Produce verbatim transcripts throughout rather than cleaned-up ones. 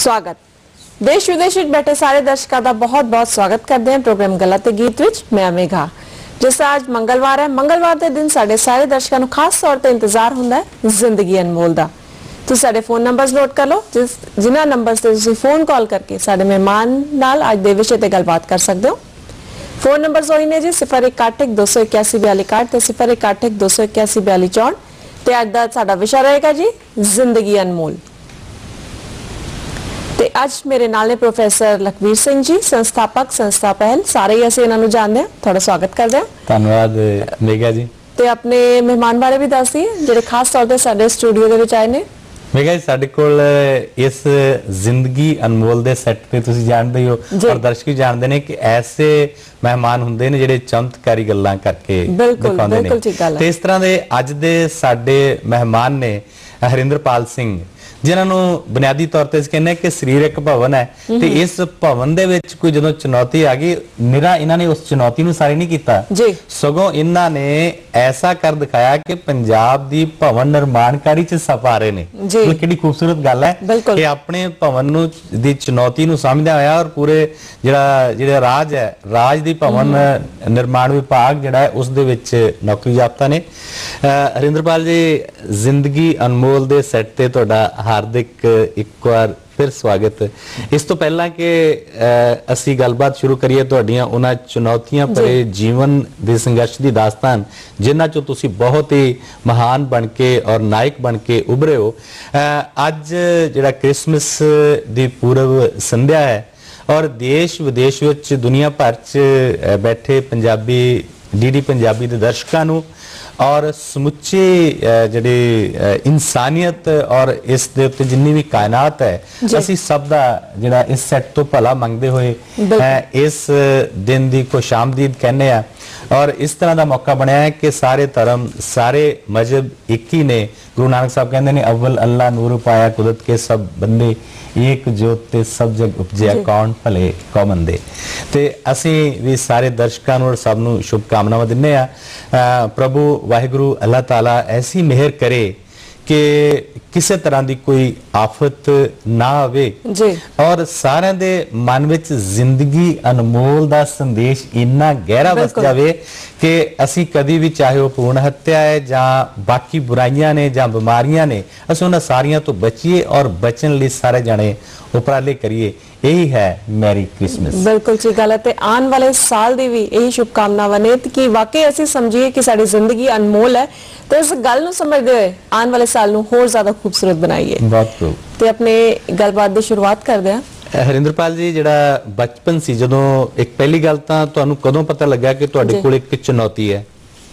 स्वागत। देश विदेश में बैठे सारे दर्शकों का बहुत बहुत स्वागत करते हैं प्रोग्राम गला ते गीत विच। मैं मेघा। जिस आज मंगलवार है, मंगलवार के दिन साढ़े सारे दर्शकों को खास तौर पर इंतजार होंदा है जिंदगी अनमोल दा। तो साढ़े फोन नंबर्स नोट कर लो, जिस जिन्होंने नंबर्स से तुसी फोन कॉल करके साढ़े मेहमान नाल आज दे विषय ते गलबात कर सकते हो। फोन नंबर्स वही ने जी सिफर एक अठ एक दो सौ इक्यासी बयाली इकाठ ते सिफर एक अठ एक दो सौ इक्यासी बयाली चौंठ। ते अज दा साडा विषय रहेगा जी जिंदगी अनमोल। ते आज मेरे नाल ने प्रोफेसर लखवीर सिंह जी, संस्थापक संस्था पहल। सारे ही असीं इन्हां नूं जानदे हां, थोड़ा स्वागत करदे हां। धन्यवाद मेघा जी। ते अपने मेहमान बारे भी दस दिए जिहड़े खास तौर ते साडे स्टूडियो दे विच आए ने। मेघा जी साडे कोल इस जिंदगी अनमोल दे सैट ते तुसीं जाणदे हो और दर्शक भी जानदे ने कि ऐसे मेहमान हुंदे ने जिहड़े चमत्कारी गल्लां करके दिखाउंदे ने। ते इस तरह दे अज दे साडे मेहमान ने हरिंदरपाल सिंह, जिन्होंने बुनियादी तौर पर कहने कि शरीरक भवन है, तो इस भवन दे विच कोई जदों चुनौती आ गई, निरा इन्होंने उस चुनौती नूं सारी नहीं कीता, सगों इन्होंने ऐसा कर दिखाया कि पंजाब दी भवन निर्माणकारी च सफा रहे ने। कितनी खूबसूरत गल है कि अपने भवन नूं दी चुनौती नूं समझदा होया और पूरे जिहड़ा जिहड़ा राज है, राज दी भवन निर्माण विभाग जिहड़ा है उस दे विच नौकरी याफ्ता ने। हरिंदरपाल जी, जिंदगी अनमोल दे सैट ते तुहाडा हार्दिक एक बार फिर स्वागत। इस तो पहला कि असी गलबात शुरू करिए तुहाडियां उन्हां चुनौतियां भरे जीवन दे संघर्ष दी दास्तान जिन्हां चों तुसी बहुत ही महान बन के और नायक बन के उभरे हो। अज जिहड़ा क्रिसमस दी पूर्व संध्या है और देश विदेश विच दुनिया भर च बैठे पंजाबी डी डी पंजाबी दे दर्शकां नूं और समुचे जिहड़ी इंसानियत और इस दे उत्ते जिन्नी भी कायनात है, असी सब दा जिहड़ा इस सैट तो भला मंगदे होए इस दिन दी खुशामदीद कहने आ। और इस तरह का मौका बनया है कि सारे धर्म सारे मजहब एक ही ने। गुरु नानक साहब कहते हैं अव्वल अल्लाह नूर पाया कुदरत के सब बंदे, एक जोत ते सब जग उपजया कौन भले कौ मंदे। ते असी भी सारे दर्शकों और सब नूं शुभकामनावां दिन्ने आ। प्रभु वाहिगुरु अल्लाह ताला ऐसी मेहर करे कि किसी तरह की कोई आफत ना आवे और सारे दे मन विच जिंदगी अनमोल दा संदेश इन्ना गहरा बस जावे कि असी कभी भी चाहे वो भ्रूण हत्या है जां बाकी बुराइयां ने जां बीमारियां ने, असीं उन्हां सारियां तो बचिए और बचन लई सारे जने उपराले करिए। यही है मैरी क्रिसमस। बिल्कुल ठीक गल है। आने वाले साल दी भी यही शुभकामनावां ने कि वाकई असीं समझिए कि साडी जिंदगी अनमोल है, तो इस गल नूं समझदे होए आने वाले साल नूं होर ज्यादा खूबसूरत बनाइए। बहुत खूब। ते अपने गलबात दी शुरुआत करदे हां। हरिंदरपाल जी, जिहड़ा बचपन सी जदों एक पहली गल तां तुहानूं कदों पता लगा कि तुहाडे कोल एक चुनौती है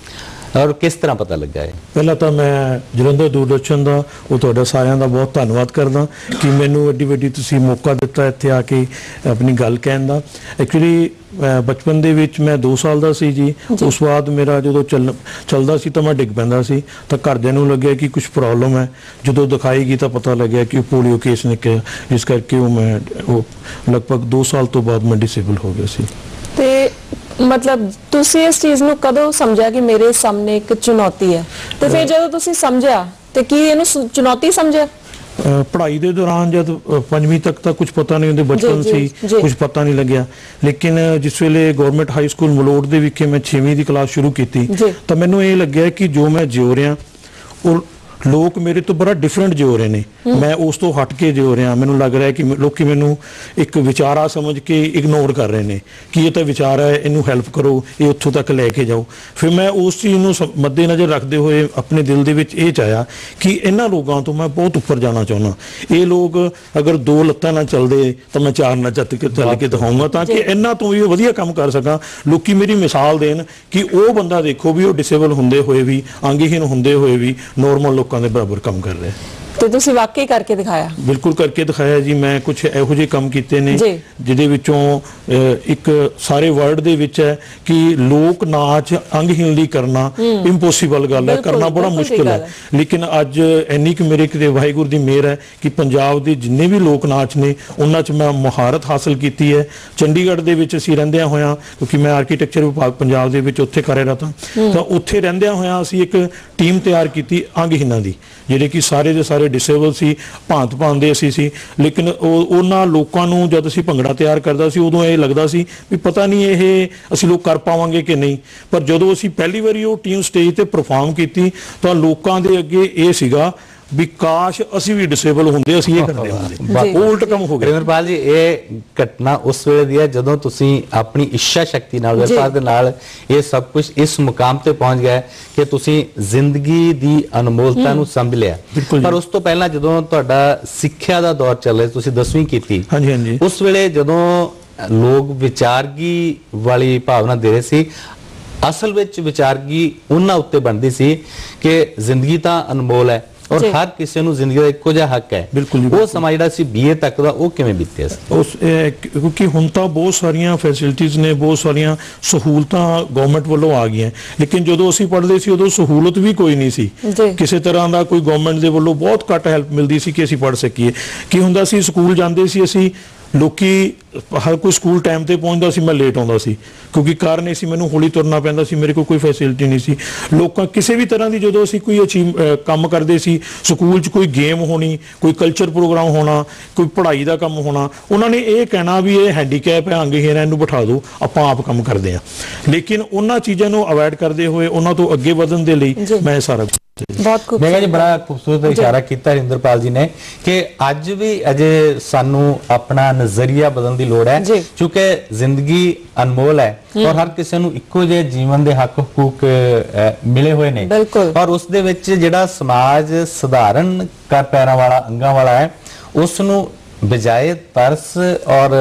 और किस तरह पता लगा है? पहला तो मैं जलंधर दूरदर्शन का वो तुहाडा सारिਆਂ ਦਾ बहुत धन्यवाद करदा कि मैनू एड्डी वड्डी तुसीं मौका दिता इत्थे आके अपनी गल कहण दा। एक्चुअली बचपन दे विच मैं दो साल का सी जी, उस बाद मेरा जो चल चलदा सी तो मैं डिग पैंदा सी, तो घरदियां नूं लग्गिया कि कुछ प्रॉब्लम है। जो दिखाई गई तो पता लग्या कि पोलियो केस निकलिया, इस करके वो मैं वो लगभग दो साल तो बाद मैं डिसेबल हो गया सी। ते मतलब तुसी इस चीज नूं कदों समझा कि मेरे सामने एक चुनौती है, तो फिर जदों तुसी समझा तो की इहनूं चुनौती समझा? पढ़ाई के दौरान जब पंजवीं तक तो कुछ पता नहीं होंगे, बचपन सी कुछ पता नहीं लग्या, लेकिन जिस वेले गवर्नमेंट हाई स्कूल मलोट दे विखे मैं छेवीं की क्लास शुरू की तो मैनू ये लग्या कि जो मैं जियो रहा और लोग मेरे तो बड़ा डिफरेंट जियो रहे ने, मैं उस तो हट के जियो रहा। मैनू लग रहा है कि लोग मैनू एक विचारा समझ के इग्नोर कर रहे हैं कि ये तो विचार है, इनू हेल्प करो, ये उत्थों तक लैके जाओ। फिर मैं उस चीज़ को मद्देनज़र रखते हुए अपने दिल के ये चाया कि इन्होंने लोगों तो मैं बहुत उपर जाना चाहना। ये लोग अगर दो लत्तां ना चलते तो मैं चार ना चल के चल के दिखाऊंगा ताकि इन्हों तो भी वधिया काम कर सका। लोग मेरी मिसाल देन कि वो बंदा देखो भी वो डिसेबल होंदे हुए भी, अंगहीन होंदे हुए भी नॉर्मल लोगों के बराबर काम कर रहे हैं। तो तुसी वाकई करके दिखाया? बिल्कुल करके दिखाया जी। मैं कुछ इहो ਜਿਹੇ ਕੰਮ ਕੀਤੇ ਨੇ ਜਿਹਦੇ ਵਿੱਚੋਂ ਇੱਕ ਸਾਰੇ ਵਰਲਡ ਦੇ ਵਿੱਚ ਹੈ कि लोक नाच अंगहीन ਲਈ करना इंपोसीबल गल है, करना बड़ा मुश्किल है। लेकिन अज इन्नी कि मेरे किते वाहिगुरू ਦੀ ਮਿਹਰ है कि पंजाब ਦੇ जिन्ने भी लोक नाच ने ਉਹਨਾਂ 'ਚ मैं ਮੁਹਾਰਤ हासिल की है। चंडीगढ़ ਦੇ ਵਿੱਚ ਅਸੀਂ ਰਹਿੰਦਿਆਂ ਹੋਇਆਂ, क्योंकि मैं आर्कीटैक्चर विभाग पंजाब ਦੇ ਵਿੱਚ ਉੱਥੇ ਕਰ ਰਿਹਾ ਤਾਂ ਤਾਂ ਉੱਥੇ ਰਹਿੰਦਿਆਂ ਹੋਇਆਂ ਅਸੀਂ ਇੱਕ ਟੀਮ ਤਿਆਰ ਕੀਤੀ ਅੰਗਹੀਨਾਂ ਦੀ ਜਿਹੜੇ ਕਿ ਸਾਰੇ ਦੇ ਸਾਰੇ ਡਿਸੇਬਲ ਸੀ, ਭਾਂਤ ਭਾਂਤ ਦੇ ਅਸੀਂ ਸੀ। ਲੇਕਿਨ ਉਹ ਉਹਨਾਂ ਲੋਕਾਂ ਨੂੰ ਜਦ ਅਸੀਂ ਭੰਗੜਾ ਤਿਆਰ ਕਰਦਾ ਸੀ ਉਦੋਂ ਇਹ ਲੱਗਦਾ ਸੀ ਵੀ ਪਤਾ ਨਹੀਂ ਇਹ ਅਸੀਂ ਲੋਕ ਕਰ ਪਾਵਾਂਗੇ ਕਿ ਨਹੀਂ। ਪਰ ਜਦੋਂ ਅਸੀਂ ਪਹਿਲੀ ਵਾਰੀ ਉਹ ਟੀਮ ਸਟੇਜ ਤੇ ਪਰਫਾਰਮ ਕੀਤੀ ਤਾਂ ਲੋਕਾਂ ਦੇ ਅੱਗੇ ਇਹ ਸੀਗਾ ਵੀ ਕਾਸ਼ ਅਸੀਂ ਵੀ ਡਿਸੇਬਲ ਹੁੰਦੇ, ਅਸੀਂ ਇਹ ਕਰਦੇ ਹੁੰਦੇ। ਉਹ ਉਲਟ ਕੰਮ ਹੋ ਗਿਆ। ਰਿੰਦਰਪਾਲ ਜੀ, ਇਹ ਘਟਨਾ ਉਸ ਵੇਲੇ ਦੀ ਹੈ ਜਦੋਂ ਤੁਸੀਂ ਆਪਣੀ ਇੱਛਾ ਸ਼ਕਤੀ ਨਾਲ ਵਿਚਾਰ ਦੇ ਨਾਲ ਇਹ ਸਭ ਕੁਝ ਇਸ ਮੁਕਾਮ ਤੇ ਪਹੁੰਚ ਗਏ ਕਿ ਤੁਸੀਂ ਜ਼ਿੰਦਗੀ ਦੀ ਅਨਮੋਲਤਾ ਨੂੰ ਸਮਝ ਲਿਆ। ਪਰ ਉਸ ਤੋਂ ਪਹਿਲਾਂ ਜਦੋਂ ਤੁਹਾਡਾ ਸਿੱਖਿਆ ਦਾ ਦੌਰ ਚੱਲ ਰਿਹਾ, ਤੁਸੀਂ ਦਸਵੀਂ ਕੀਤੀ, ਹਾਂਜੀ ਹਾਂਜੀ, ਉਸ ਵੇਲੇ ਜਦੋਂ ਲੋਕ ਵਿਚਾਰਗੀ ਵਾਲੀ ਭਾਵਨਾ ਦੇ ਰਹੇ ਸੀ, ਅਸਲ ਵਿੱਚ ਵਿਚਾਰਗੀ ਉਹਨਾਂ ਉੱਤੇ ਬਣਦੀ ਸੀ ਕਿ ਜ਼ਿੰਦਗੀ ਤਾਂ ਅਨਮੋਲ ਹੈ ਔਰ ਹਰ ਕਿਸੇ ਨੂੰ ਜ਼ਿੰਦਗੀ ਦਾ ਇੱਕੋ ਜਿਹਾ ਹੱਕ ਹੈ। ਉਹ ਸਮਾਂ ਜਿਹੜਾ ਸੀ ਬੀਏ ਤੱਕ ਦਾ, ਉਹ ਕਿਵੇਂ ਬੀਤਿਆ ਸੀ? ਉਸ ਕਿਉਂਕਿ ਹੁਣ ਤਾਂ ਬਹੁਤ ਸਾਰੀਆਂ ਫੈਸਿਲਿਟੀਆਂ ਨੇ, ਬਹੁਤ ਸਾਰੀਆਂ ਸਹੂਲਤਾਂ ਗਵਰਨਮੈਂਟ ਵੱਲੋਂ ਆ ਗਈਆਂ, ਲੇਕਿਨ ਜਦੋਂ ਅਸੀਂ ਪੜ੍ਹਦੇ ਸੀ ਉਦੋਂ ਸਹੂਲਤ ਵੀ ਕੋਈ ਨਹੀਂ ਸੀ ਕਿਸੇ ਤਰ੍ਹਾਂ ਦਾ। ਕੋਈ ਗਵਰਨਮੈਂਟ ਦੇ ਵੱਲੋਂ ਬਹੁਤ ਘੱਟ ਹੈਲਪ ਮਿਲਦੀ ਸੀ ਕਿ ਅਸੀਂ ਪੜ੍ਹ ਸਕੀਏ। ਕੀ ਹੁੰਦਾ ਸੀ, ਸਕੂਲ ਜਾਂਦੇ ਸੀ ਅਸੀਂ, ਲੋਕੀ ਹਰ ਕੋਈ ਸਕੂਲ ਟਾਈਮ ਤੇ ਪਹੁੰਚਦਾ ਸੀ, ਮੈਂ ਲੇਟ ਆਉਂਦਾ ਸੀ ਕਿਉਂਕਿ ਕਾਰਨ ਇਹ ਸੀ ਮੈਨੂੰ ਹੌਲੀ ਤੁਰਨਾ ਪੈਂਦਾ ਸੀ, ਮੇਰੇ ਕੋਲ ਕੋਈ ਫੈਸਿਲਿਟੀ ਨਹੀਂ ਸੀ। ਲੋਕਾਂ ਕਿਸੇ ਵੀ ਤਰ੍ਹਾਂ ਦੀ ਜਦੋਂ ਅਸੀਂ ਕੋਈ ਅਚੀਵ ਕੰਮ ਕਰਦੇ ਸੀ, ਸਕੂਲ 'ਚ ਕੋਈ ਗੇਮ ਹੋਣੀ, ਕੋਈ ਕਲਚਰ ਪ੍ਰੋਗਰਾਮ ਹੋਣਾ, ਕੋਈ ਪੜ੍ਹਾਈ ਦਾ ਕੰਮ ਹੋਣਾ, ਉਹਨਾਂ ਨੇ ਇਹ ਕਹਿਣਾ ਵੀ ਇਹ ਹੈਂਡੀਕੈਪ ਹੈ, ਅੰਗਹੀਣ ਹੈ, ਇਹਨੂੰ ਬਿਠਾ ਦਿਓ, ਆਪਾਂ ਆਪ ਕੰਮ ਕਰਦੇ ਹਾਂ। ਲੇਕਿਨ ਉਹਨਾਂ ਚੀਜ਼ਾਂ ਨੂੰ ਅਵੋਇਡ ਕਰਦੇ ਹੋਏ ਉਹਨਾਂ ਤੋਂ ਅੱਗੇ ਵਧਣ ਦੇ ਲਈ ਮੈਂ ਸਾਰਾ ਬਹੁਤ ਮੈਂ ਜੀ ਬੜਾ ਖੂਬਸੂਰਤ ਇਸ਼ਾਰਾ ਕੀਤਾ ਰਿੰਦਰਪਾਲ ਜੀ ਨੇ ਕਿ ਅੱਜ ਵੀ ਅਜੇ ਸਾਨੂੰ ਆਪਣਾ ਨਜ਼ਰੀਆ ਬਦਲਣ ਦੀ ਲੋੜ ਹੈ, ਕਿਉਂਕਿ ਜ਼ਿੰਦਗੀ ਅਨਮੋਲ ਹੈ ਔਰ ਹਰ ਕਿਸੇ ਨੂੰ ਇੱਕੋ ਜਿਹੇ ਜੀਵਨ ਦੇ ਹੱਕ ਹਕੂਕ ਮਿਲੇ ਹੋਏ ਨੇ। ਔਰ ਉਸ ਦੇ ਵਿੱਚ ਜਿਹੜਾ ਸਮਾਜ ਸਧਾਰਨ ਕਰ ਪੈਰਾਂ ਵਾਲਾ, ਅੰਗਾਂ ਵਾਲਾ ਹੈ, ਉਸ ਨੂੰ ਬਜਾਏ ਤਰਸ ਔਰ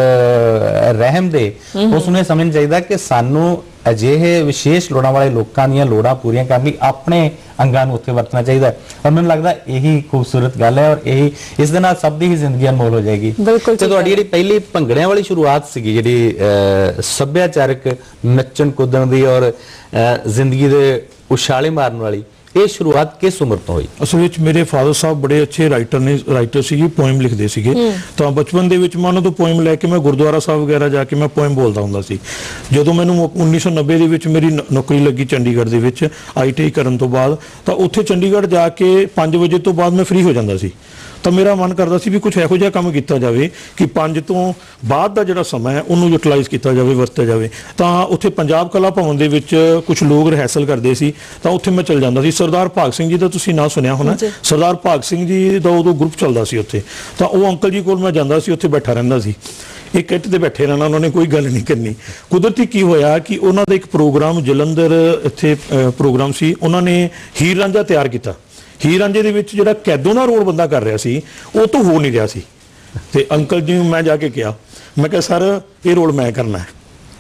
ਰਹਿਮ ਦੇ ਉਸ ਨੂੰ ਇਹ ਸਮਝਣਾ ਚਾਹੀਦਾ ਕਿ ਸਾਨੂੰ ਅਜਿਹੇ ਵਿਸ਼ੇਸ਼ ਲੋੜਾਂ ਵਾਲੇ ਲੋਕਾਂ ਦੀਆਂ ਲੋੜਾਂ ਪੂਰੀਆਂ ਕਰਨ ਲਈ ਆਪਣੇ ਅੰਗਾਂ ਨੂੰ ਉੱਥੇ ਵਰਤਣਾ ਚਾਹੀਦਾ ਹੈ। ਔਰ ਮੈਨੂੰ ਲੱਗਦਾ ਇਹੀ ਖੂਬਸੂਰਤ ਗੱਲ ਹੈ ਔਰ ਇਹੀ ਇਸ ਦੇ ਨਾਲ ਸਭ ਦੀ ਹੀ ਜ਼ਿੰਦਗੀ ਅਨਮੋਲ ਹੋ ਜਾਏਗੀ। ਤੇ ਤੁਹਾਡੀ ਜਿਹੜੀ ਪਹਿਲੀ ਭੰਗੜਿਆਂ ਵਾਲੀ ਸ਼ੁਰੂਆਤ ਸੀਗੀ, ਜਿਹੜੀ ਸੱਭਿਆਚਾਰਕ ਨੱਚਣ ਕੁੱਦਣ ਦੀ ਔਰ ਜ਼ਿੰਦਗੀ ਦੇ ਉਛਾਲੇ ਮਾਰਨ ਵਾਲੀ, ਇਹ ਸ਼ੁਰੂਆਤ ਕਿਸ ਉਮਰ ਤੋਂ ਹੋਈ? ਅਸਲ ਵਿੱਚ ਮੇਰੇ ਫਾਦਰ ਸਾਹਿਬ ਬੜੇ ਅੱਛੇ ਰਾਈਟਰ ਨੇ, ਰਾਈਟਰ ਸੀਗੇ, ਪੋਇਮ ਲਿਖਦੇ ਸੀਗੇ। ਤਾਂ ਬਚਪਨ ਦੇ ਵਿੱਚ ਮੈਂ ਉਹਨਾਂ ਤੋਂ ਪੋਇਮ ਲੈ ਕੇ ਮੈਂ ਗੁਰਦੁਆਰਾ ਸਾਹਿਬ ਵਗੈਰਾ ਜਾ ਕੇ ਮੈਂ ਪੋਇਮ ਬੋਲਦਾ ਹੁੰਦਾ ਸੀ। ਜਦੋਂ ਮੈਨੂੰ ਉੱਨੀ ਸੌ ਨੱਬੇ ਦੇ ਵਿੱਚ ਮੇਰੀ ਨੌਕਰੀ ਲੱਗੀ ਚੰਡੀਗੜ੍ਹ ਦੇ ਵਿੱਚ ਆਈ ਟੀ ਆਈ ਕਰਨ ਤੋਂ ਬਾਅਦ, ਤਾਂ ਉੱਥੇ ਚੰਡੀਗੜ੍ਹ ਜਾ ਕੇ ਪੰਜ ਵਜੇ ਤੋਂ ਬਾਅਦ ਮੈਂ ਫ੍ਰੀ ਹੋ ਜਾਂਦਾ ਸੀ। ਤਾਂ ਮੇਰਾ ਮਨ ਕਰਦਾ ਸੀ ਵੀ ਕੁਝ ਇਹੋ ਜਿਹਾ ਕੰਮ ਕੀਤਾ ਜਾਵੇ ਕਿ ਪੰਜ ਤੋਂ ਬਾਅਦ ਦਾ ਜਿਹੜਾ ਸਮਾਂ ਹੈ ਉਹਨੂੰ ਯੂਟਿਲਾਈਜ਼ ਕੀਤਾ ਜਾਵੇ, ਵਰਤਿਆ ਜਾਵੇ। ਤਾਂ ਉੱਥੇ ਪੰਜਾਬ ਕਲਾ ਭਵਨ ਦੇ ਵਿੱਚ ਕੁਝ ਲੋਕ ਰਿਹਰਸਲ ਕਰਦੇ ਸੀ, ਤਾਂ ਉੱਥੇ ਮੈਂ ਚਲ ਜਾਂਦਾ ਸੀ। ਸਰਦਾਰ ਭਾਗ ਸਿੰਘ ਜੀ ਦਾ ਤੁਸੀਂ ਨਾਂ ਸੁਣਿਆ ਹੋਣਾ, ਸਰਦਾਰ ਭਾਗ ਸਿੰਘ ਜੀ ਦਾ ਉਦੋਂ ਗਰੁੱਪ ਚੱਲਦਾ ਸੀ ਉੱਥੇ। ਤਾਂ ਉਹ ਅੰਕਲ ਜੀ ਕੋਲ ਮੈਂ ਜਾਂਦਾ ਸੀ, ਉੱਥੇ ਬੈਠਾ ਰਹਿੰਦਾ ਸੀ, ਇੱਕ ਕਿੱਟ ਤੇ ਬੈਠੇ ਰਹਿਣਾ, ਉਹਨਾਂ ਨੇ ਕੋਈ ਗੱਲ ਨਹੀਂ ਕਰਨੀ। ਕੁਦਰਤੀ ਕੀ ਹੋਇਆ ਕਿ ਉਹਨਾਂ ਦਾ ਇੱਕ ਪ੍ਰੋਗਰਾਮ ਜਲੰਧਰ ਇੱਥੇ ਪ੍ਰੋਗਰਾਮ ਸੀ, ਉਹਨਾਂ ਨੇ ਹੀਰ ਰਾਂਝਾ ਤਿਆਰ ਕੀਤਾ। ਹੀਰ ਰਾਂਝੇ ਦੇ ਵਿੱਚ ਜਿਹੜਾ ਕੈਦੋਂ ਦਾ ਰੋਲ ਬੰਦਾ ਕਰ ਰਿਹਾ ਸੀ ਉਹ ਤੋਂ ਹੋ ਨਹੀਂ ਰਿਹਾ ਸੀ। ਤੇ ਅੰਕਲ ਜੀ ਨੂੰ ਮੈਂ ਜਾ ਕੇ ਕਿਹਾ, ਮੈਂ ਕਿਹਾ ਸਰ ਇਹ ਰੋਲ ਮੈਂ ਕਰਨਾ ਹੈ।